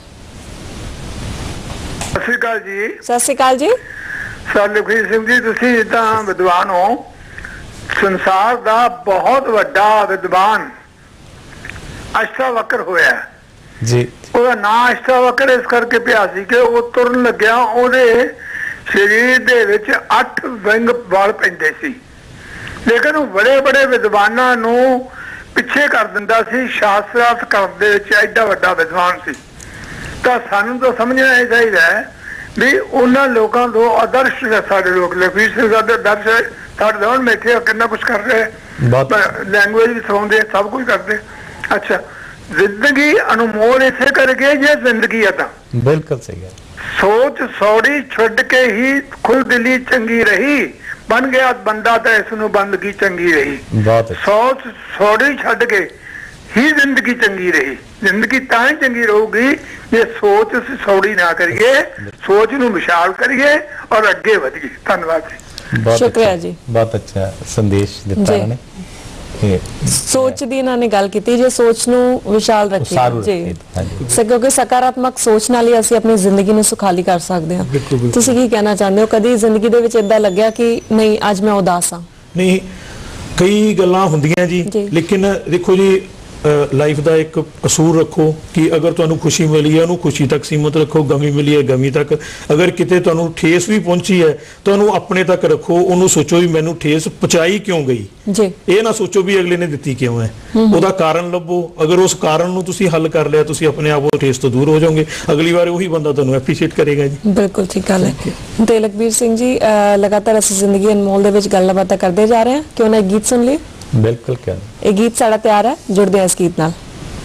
ਸਤਿ ਸ਼੍ਰੀ ਅਕਾਲ ਜੀ। ਸਤਿ ਸ਼੍ਰੀ ਅਕਾਲ ਜੀ। ਸਰ ਲਖਵੀਰ ਸਿੰਘ ਜੀ, ਤੁਸੀਂ ਜਿੱਦਾਂ ਵਿਦਵਾਨ ਹੋ, ਸੰਸਾਰ ਦਾ ਬਹੁਤ ਵੱਡਾ ਵਿਦਵਾਨ ਅਸ਼ਟਾਵਕਰ ਹੋਇਆ ਜੀ। ਉਹਦਾ ਨਾਂ ਅਸ਼ਟਾਵਕਰ ਇਸ ਕਰਕੇ ਪਿਆ ਸੀ ਕਿ ਉਹ ਤੁਰਨ ਲੱਗਿਆ ਉਹਦੇ ਸਰੀਰ ਦੇ ਵਿੱਚ ਅੱਠ ਵਿੰਗ ਵਾਲ ਪੈਂਦੇ ਸੀ, ਲੇਕਿਨ ਉਹ ਬੜੇ ਬੜੇ ਵਿਦਵਾਨਾਂ ਨੂੰ ਪਿੱਛੇ ਕਰ ਦਿੰਦਾ ਸੀ। ਸ਼ਾਸਤਰਾਰਥ ਕਰਨ ਦੇ ਵਿੱਚ ਐਡਾ ਵੱਡਾ ਵਿਦਵਾਨ ਸੀ। ਤਾਂ ਸਾਨੂੰ ਤਾਂ ਸਮਝਣਾ ਇਹ ਚਾਹੀਦਾ ਹੈ ਵੀ ਉਹਨਾਂ ਲੋਕਾਂ ਤੋਂ ਆਦਰਸ਼ ਸਾਡੇ ਲੋਕ, ਲਖਵੀਰ ਸਿੰਘ ਸਾਡੇ ਆਦਰਸ਼ ਸਾਡੇ ਦੋਨ ਬੈਠੇ ਕਿੰਨਾ ਕੁਛ ਕਰ ਰਹੇ, ਲੈਂਗੁਏਜ ਵੀ ਸਿਖਾਉਂਦੇ, ਸਭ ਕੁਝ ਕਰਦੇ। ਅੱਛਾ, ਜ਼ਿੰਦਗੀ ਅਨਮੋਲ ਇਸੇ ਕਰਕੇ ਜੇ ਜ਼ਿੰਦਗੀ ਆ ਤਾਂ ਬਿਲਕੁਲ ਸਹੀ ਹੈ। ਸੋਚ ਸੌੜੀ ਛੱਡ ਕੇ ਹੀ ਖੁਦ ਦਿਲੀ ਚੰਗੀ ਰਹੀ, ਬਣ ਗਿਆ ਬੰਦਾ ਤਾਂ ਇਸ ਨੂੰ ਬੰਦਗੀ ਚੰਗੀ ਰਹੀ। ਸੋਚ ਸੌੜੀ ਛੱਡ ਕੇ ਹੀ ਜ਼ਿੰਦਗੀ ਚੰਗੀ ਰਹੀ। ਜ਼ਿੰਦਗੀ ਤਾਂ ਹੀ ਚੰਗੀ ਰਹੂਗੀ ਜੇ ਸੋਚ ਸੌੜੀ ਨਾ ਕਰੀਏ, ਸੋਚ ਨੂੰ ਵਿਸ਼ਾਲ ਕਰੀਏ ਔਰ ਅੱਗੇ ਵਧੀਏ। ਧੰਨਵਾਦ ਜੀ, ਸ਼ੁਕਰੀਆ ਜੀ, ਬਹੁਤ ਅੱਛਾ ਸੰਦੇਸ਼ ਦਿੱਤਾ ਉਹਨੇ। ਸੋਚ ਦੀ ਇਹਨਾਂ ਨੇ ਗੱਲ ਕੀਤੀ, ਜੇ ਸੋਚ ਨੂੰ ਵਿਸ਼ਾਲ ਰੱਖੀਏ ਜੀ, ਕਿਉਂਕਿ ਸਕਾਰਾਤਮਕ ਸੋਚ ਨਾਲ ਹੀ ਅਸੀਂ ਆਪਣੀ ਜ਼ਿੰਦਗੀ ਨੂੰ ਸੁਖਾਲੀ ਕਰ ਸਕਦੇ ਹਾਂ। ਤੁਸੀਂ ਕੀ ਕਹਿਣਾ ਚਾਹੁੰਦੇ ਹੋ? ਕਦੀ ਜ਼ਿੰਦਗੀ ਦੇ ਵਿੱਚ ਏਦਾਂ ਲੱਗਿਆ ਕਿ ਨਹੀਂ ਅੱਜ ਮੈਂ ਉਦਾਸ ਹਾਂ? ਨਹੀਂ, ਕਈ ਗੱਲਾਂ ਹੁੰਦੀਆਂ ਜੀ, ਲੇਕਿਨ ਦੇਖੋ ਜੀ, ਲਾਈਫ ਦਾ ਇੱਕ ਅਸੂਲ ਰੱਖੋ ਕਿ ਅਗਰ ਤੁਹਾਨੂੰ ਖੁਸ਼ੀ ਮਿਲੀ ਹੈ ਉਹਨੂੰ ਖੁਸ਼ੀ ਤੱਕ ਸੀਮਤ ਰੱਖੋ, ਗਮੀ ਮਿਲੀ ਹੈ ਗਮੀ ਤੱਕ। ਅਗਰ ਕਿਤੇ ਤੁਹਾਨੂੰ ਠੇਸ ਵੀ ਪਹੁੰਚੀ ਹੈ ਤੁਹਾਨੂੰ ਆਪਣੇ ਤੱਕ ਰੱਖੋ, ਉਹਨੂੰ ਸੋਚੋ ਵੀ ਮੈਨੂੰ ਠੇਸ ਪਹੁੰਚਾਈ ਕਿਉਂ ਗਈ ਜੀ। ਇਹ ਨਾ ਸੋਚੋ ਵੀ ਅਗਲੇ ਨੇ ਦਿੱਤੀ ਕਿਉਂ ਹੈ, ਉਹਦਾ ਕਾਰਨ ਲੱਭੋ। ਅਗਰ ਉਸ ਕਾਰਨ ਨੂੰ ਤੁਸੀਂ ਹੱਲ ਕਰ ਲਿਆ, ਤੁਸੀਂ ਆਪਣੇ ਆਪ ਉਹ ਠੇਸ ਤੋਂ ਦੂਰ ਹੋ ਜਾਓਗੇ। ਅਗਲੀ ਵਾਰ ਉਹੀ ਬੰਦਾ ਤੁਹਾਨੂੰ ਐਪਰੀਸ਼ੀਏਟ ਕਰੇਗਾ ਜੀ। ਬਿਲਕੁਲ ਠੀਕ ਗੱਲ ਹੈ। ਤੇ ਲਖਬੀਰ ਸਿੰਘ ਜੀ, ਲਗਾਤਾਰ ਅਸੀਂ ਜ਼ਿੰਦਗੀ ਅਨਮੋਲ ਦੇ ਵਿੱਚ ਗੱਲਬਾਤ ਕਰਦੇ ਜਾ ਰਹੇ ਹਾਂ, ਕਿਉਂ ਨਾ ਇੱਕ ਗੀਤ ਸੁਣ ਲਈਏ? ਬਿਲਕੁਲ, ਕਿਉਂ ਇਹ ਗੀਤ ਸਾਡਾ ਤਿਆਰ ਹੈ, ਜੁੜਦੇ ਹਾਂ ਇਸ ਗੀਤ ਨਾਲ।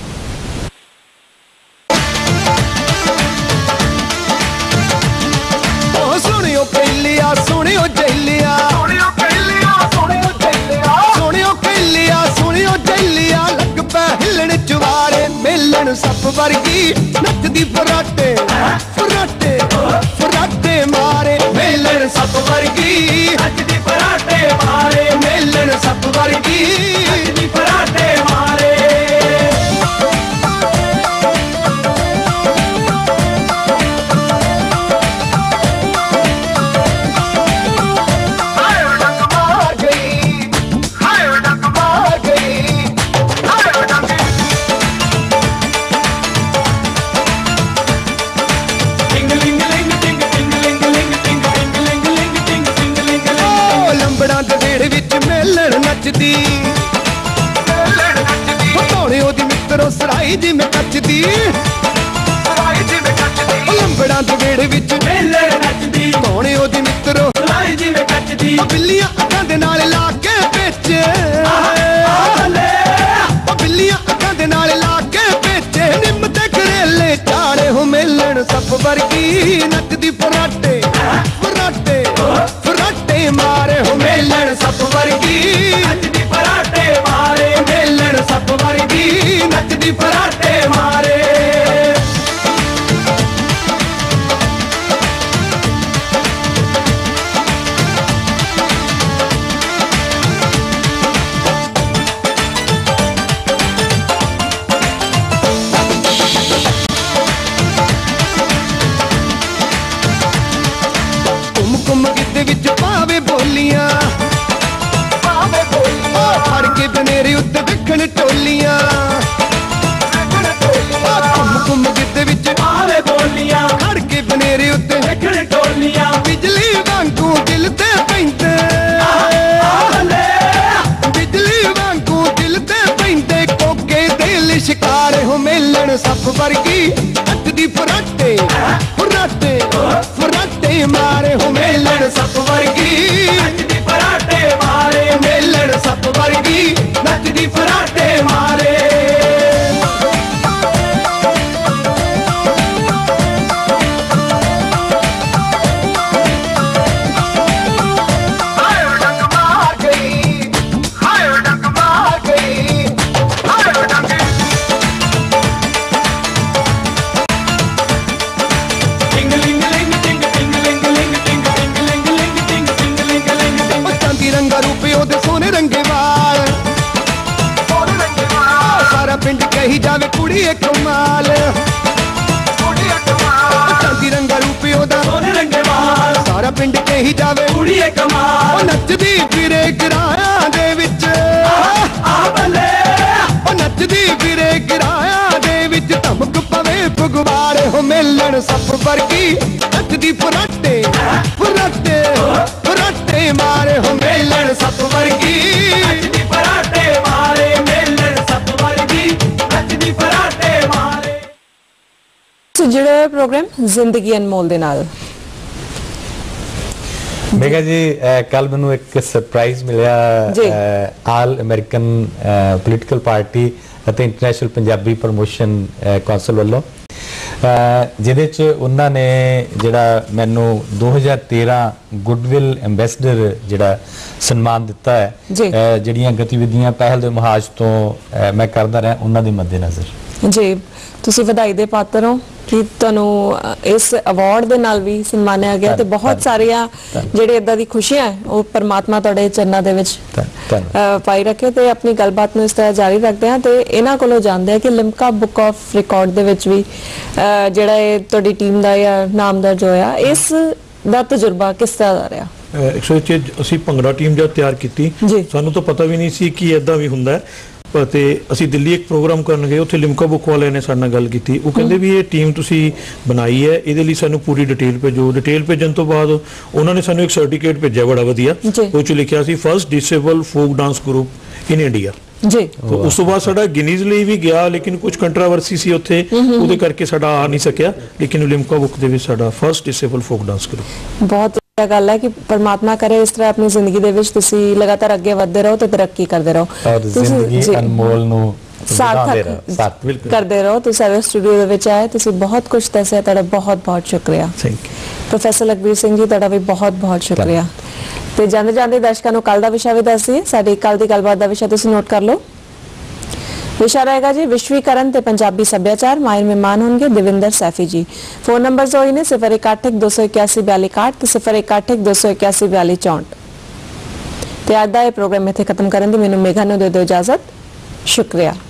ਸੁਣਿਓ ਪਹਿਲਿਆ ਸੁਣਿਓ ਜੈਲਿਆ, ਸੁਣਿਓ ਪਹਿਲਿਆ ਸੁਣਿਓ ਜੈਲਿਆ, ਸੁਣਿਓ ਪਹਿਲਿਆ ਸੁਣਿਓ ਜੈਲਿਆ, ਲੱਗ ਪੈ ਹਿੱਲਣ ਚਵਾਰੇ ਮੇਲਣ ਸੱਪ ਵਰਗੀ ਨੱਚਦੀ ਫਰਾਟੇ ਫਰਾਟੇ ਫਰਾਟੇ ਮਾਰੇ, ਮੇਲਣ ਸੱਪ ਵਰਗੀ ਨੱਚਦੀ ਫਰਾਟੇ ਮਾਰੇ, ਮੇਲਣ ਸੱਪ ਵਰਗੀ ਨੱਚਦੀ ਫਰਾਟੇ ਮਾਰੇ। ਨੱਚਦੀ ਧੌਣੇ ਉਹਦੀ ਮਿੱਤਰੋ ਸਰਾਈ ਜਿਵੇਂ ਕੱਚਦੀ, ਸਰਾਈ ਜਿਵੇਂ ਕੱਚਦੀ, ਲੰਬੜਾਂ ਦੇ ਵੇੜੇ ਵਿੱਚ ਮੇਲਣ ਨੱਚਦੀ, ਧੌਣੇ ਉਹਦੀ ਮਿੱਤਰੋ ਸਰਾਈ ਜਿਵੇਂ ਕੱਚਦੀ, ਬਿੱਲੀਆਂ ਅੱਖਾਂ ਦੇ ਨਾਲ ਲਾ ਕੇ ਵਿੱਚ नचदी फराटे फराटे फराटे मारे हो मेलन सप वर्गी नचदी फराटे मारे मेलन सप वर्गी नचदी फराटे मारे कुम गिद्दे विच पावे बोलियां पावे बोलियां फड़ के बनेरे उत्ते विखण टोलियां कुम कुम गिद्दे विच पावे बोलियां फड़ के बनेरे उत्ते विखण टोलियां बिजली वांगू दिल ते पैंदे बिजली वांगू दिल ते पैंदे कोके दिल शिकार हो मेलन सप वर्गी नचदी फराटे फराटे फराटे मारे हो मेलन सप वर्गी नचदी फराटे मारे मेलन सप वर्गी नचदी फराटे मारे हाय डंग मार गई हाय डंग मार गई हाय डंग टिंग लिंग लिंग टिंग टिंग लिंग लिंग टिंग टिंग लिंग लिंग टिंग टिंग लिंग लिंग टिंग चांदी रंगा रूपे ओदे सोने रंगे वाल सोने रंगे वाल सारा पिंड कही जावे कुड़ी एक कमाल कुड़ी एक कमाल चांदी रंगा रूपे ओदा सोने रंगे वाल सारा पिंड कही जावे कुड़ी एक कमाल नचदी फिरे गिराया दे विच आ बल्ले ओ नचदी फिरे गिराया दे विच धमक पवे फुगवाड़े हो मेलन सप वर्गी नचदी फराटे फराटे फराटे मारे हो मेलन सप वर्गी नचदी फराटे मारे मेलन सप वर्गी नचदी फराटे मारे जुड़े हुए प्रोग्राम जिंदगी अनमोल दे नाल मेघा जी कल मैनू एक सरप्राइज मिलिया आल अमेरिकन पोलिटिकल पार्टी ਅਤੇ ਇੰਟਰਨੈਸ਼ਨਲ ਪੰਜਾਬੀ ਪ੍ਰਮੋਸ਼ਨ ਕੌਂਸਲ ਵੱਲੋਂ ਜਿਹਦੇ ਚ ਉਹਨਾਂ ਨੇ ਜਿਹੜਾ ਮੈਨੂੰ ਦੋ ਹਜ਼ਾਰ ਤੇਰਾਂ ਗੁੱਡਵਿਲ ਐਂਬੈਸਡਰ ਜਿਹੜਾ ਸਨਮਾਨ ਦਿੱਤਾ ਹੈ ਜਿਹੜੀਆਂ ਗਤੀਵਿਧੀਆਂ ਪਹਿਲ ਦੇ ਮੁਹਾਜ ਤੋਂ ਮੈਂ ਕਰਦਾ ਰਿਹਾ ਉਹਨਾਂ ਦੇ ਮੱਦੇਨਜ਼ਰ ਜੀ ਤੁਸੀਂ ਵਧਾਈ ਦੇ ਪਾਤਰ ਹੋ ਕਿ ਤੁਹਾਨੂੰ ਇਸ ਅਵਾਰਡ ਦੇ ਨਾਲ ਵੀ ਸਨਮਾਨਿਆ ਗਿਆ ਤੇ ਬਹੁਤ ਸਾਰੀਆਂ ਜਿਹੜੇ ਇਦਾਂ ਦੀ ਖੁਸ਼ੀਆਂ ਉਹ ਪਰਮਾਤਮਾ ਤੁਹਾਡੇ ਚਰਨਾਂ ਦੇ ਵਿੱਚ ਪਾਈ ਰੱਖੇ ਤੇ ਆਪਣੀ ਗੱਲਬਾਤ ਨੂੰ ਇਸ ਤਰ੍ਹਾਂ ਜਾਰੀ ਰੱਖਦੇ ਹਾਂ ਤੇ ਇਹਨਾਂ ਕੋਲੋਂ ਜਾਣਦੇ ਹਾਂ ਕਿ ਲਿਮਕਾ ਬੁੱਕ ਆਫ ਰਿਕਾਰਡ ਦੇ ਵਿੱਚ ਵੀ ਜਿਹੜਾ ਇਹ ਤੁਹਾਡੀ ਟੀਮ ਦਾ ਜਾਂ ਨਾਮ ਦਰਜ ਹੋਇਆ ਇਸ ਦਾ ਤਜਰਬਾ ਕਿਸ ਤਰ੍ਹਾਂ ਦਾ ਰਿਹਾ ਐਕਚੁਅਲੀ ਅਸੀਂ ਭੰਗੜਾ ਟੀਮ ਜਦ ਤਿਆਰ ਕੀਤੀ ਸਾਨੂੰ ਤਾਂ ਪਤਾ ਵੀ ਨਹੀਂ ਸੀ ਕਿ ਇਦਾਂ ਵੀ ਹੁੰਦਾ ਤੇ ਅਸੀਂ ਦਿੱਲੀ ਇੱਕ ਪ੍ਰੋਗਰਾਮ ਕਰਨ ਗਏ ਉੱਥੇ ਲਿਮਕਾ ਬੁੱਕ ਵਾਲਿਆਂ ਨੇ ਸਾਡੇ ਨਾਲ ਗੱਲ ਕੀਤੀ ਉਹ ਕਹਿੰਦੇ ਵੀ ਇਹ ਟੀਮ ਤੁਸੀਂ ਬਣਾਈ ਹੈ ਇਹਦੇ ਲਈ ਸਾਨੂੰ ਪੂਰੀ ਡਿਟੇਲ ਭੇਜੋ ਡਿਟੇਲ ਭੇਜਣ ਤੋਂ ਬਾਅਦ ਉਹਨਾਂ ਨੇ ਸਾਨੂੰ ਇੱਕ ਸਰਟੀਫਿਕੇਟ ਭੇਜਿਆ ਬੜਾ ਵਧੀਆ ਉਹ ਚ ਲਿਖਿਆ ਸੀ first disable folk dance group in India ਜੀ तो उस तो बाद साडा गिनीज ਲਈ ਵੀ ਗਿਆ लेकिन कुछ कंट्रोवर्सी ਸੀ ਉੱਥੇ ਉਹਦੇ ਕਰਕੇ ਸਾਡਾ ਆ ਨਹੀਂ ਸਕਿਆ लेकिन लिमका बुक ਦੇ ਵਿੱਚ ਸਾਡਾ first disable folk dance group ਬਹੁਤ ਗੱਲ ਹੈ ਕਿ ਪਰਮਾਤਮਾ ਕਰੇ ਇਸ ਤਰ੍ਹਾਂ ਆਪਣੀ ਜ਼ਿੰਦਗੀ ਦੇ ਵਿੱਚ ਤੁਸੀਂ ਲਗਾਤਾਰ ਅੱਗੇ ਵਧਦੇ ਰਹੋ ਤੇ ਤਰੱਕੀ ਕਰਦੇ ਰਹੋ ਔਰ ਜ਼ਿੰਦਗੀ ਅਨਮੋਲ ਨੂੰ ਸਾਰਥਕ ਕਰਦੇ ਰਹੋ ਤੁਸੀਂ ਸਾਡੇ ਸਟੂਡੀਓ ਦੇ ਵਿੱਚ ਆਏ ਤੁਸੀਂ ਬਹੁਤ ਕੁਝ ਦੱਸਿਆ ਤੁਹਾਡਾ ਬਹੁਤ ਬਹੁਤ ਸ਼ੁਕਰੀਆ thank you professor Lakhbir Singh ji ਤੁਹਾਡਾ ਵੀ ਬਹੁਤ ਬਹੁਤ ਸ਼ੁਕਰੀਆ ਤੇ ਜਾਂਦੇ ਜਾਂਦੇ ਦਰਸ਼ਕਾਂ ਨੂੰ ਕੱਲ ਦਾ ਵਿਸ਼ਾ ਵੀ ਦੱਸ ਦਈਏ ਸਾਡੀ ਕੱਲ ਦੀ ਗੱਲਬਾਤ ਦਾ ਵਿਸ਼ਾ ਤੁਸੀਂ ਨੋਟ ਕਰ ਲਓ विषय रहेगा जी विश्वीकरण ते पंजाबी सभ्याचार माहिर मेहमान होंगे देविंदर सैफी जी फोन नंबर जो ने सिफर एक अठ एक दो सौ इक्यासी बयाली इकाठ ते सिफर एक अठ एक दो सौ इक्यासी बयाली चौंठ ते अज दा ये प्रोग्राम इत्थे खत्म करन दी मैनूं मेघा नूं दे दिओ इजाजत शुक्रिया।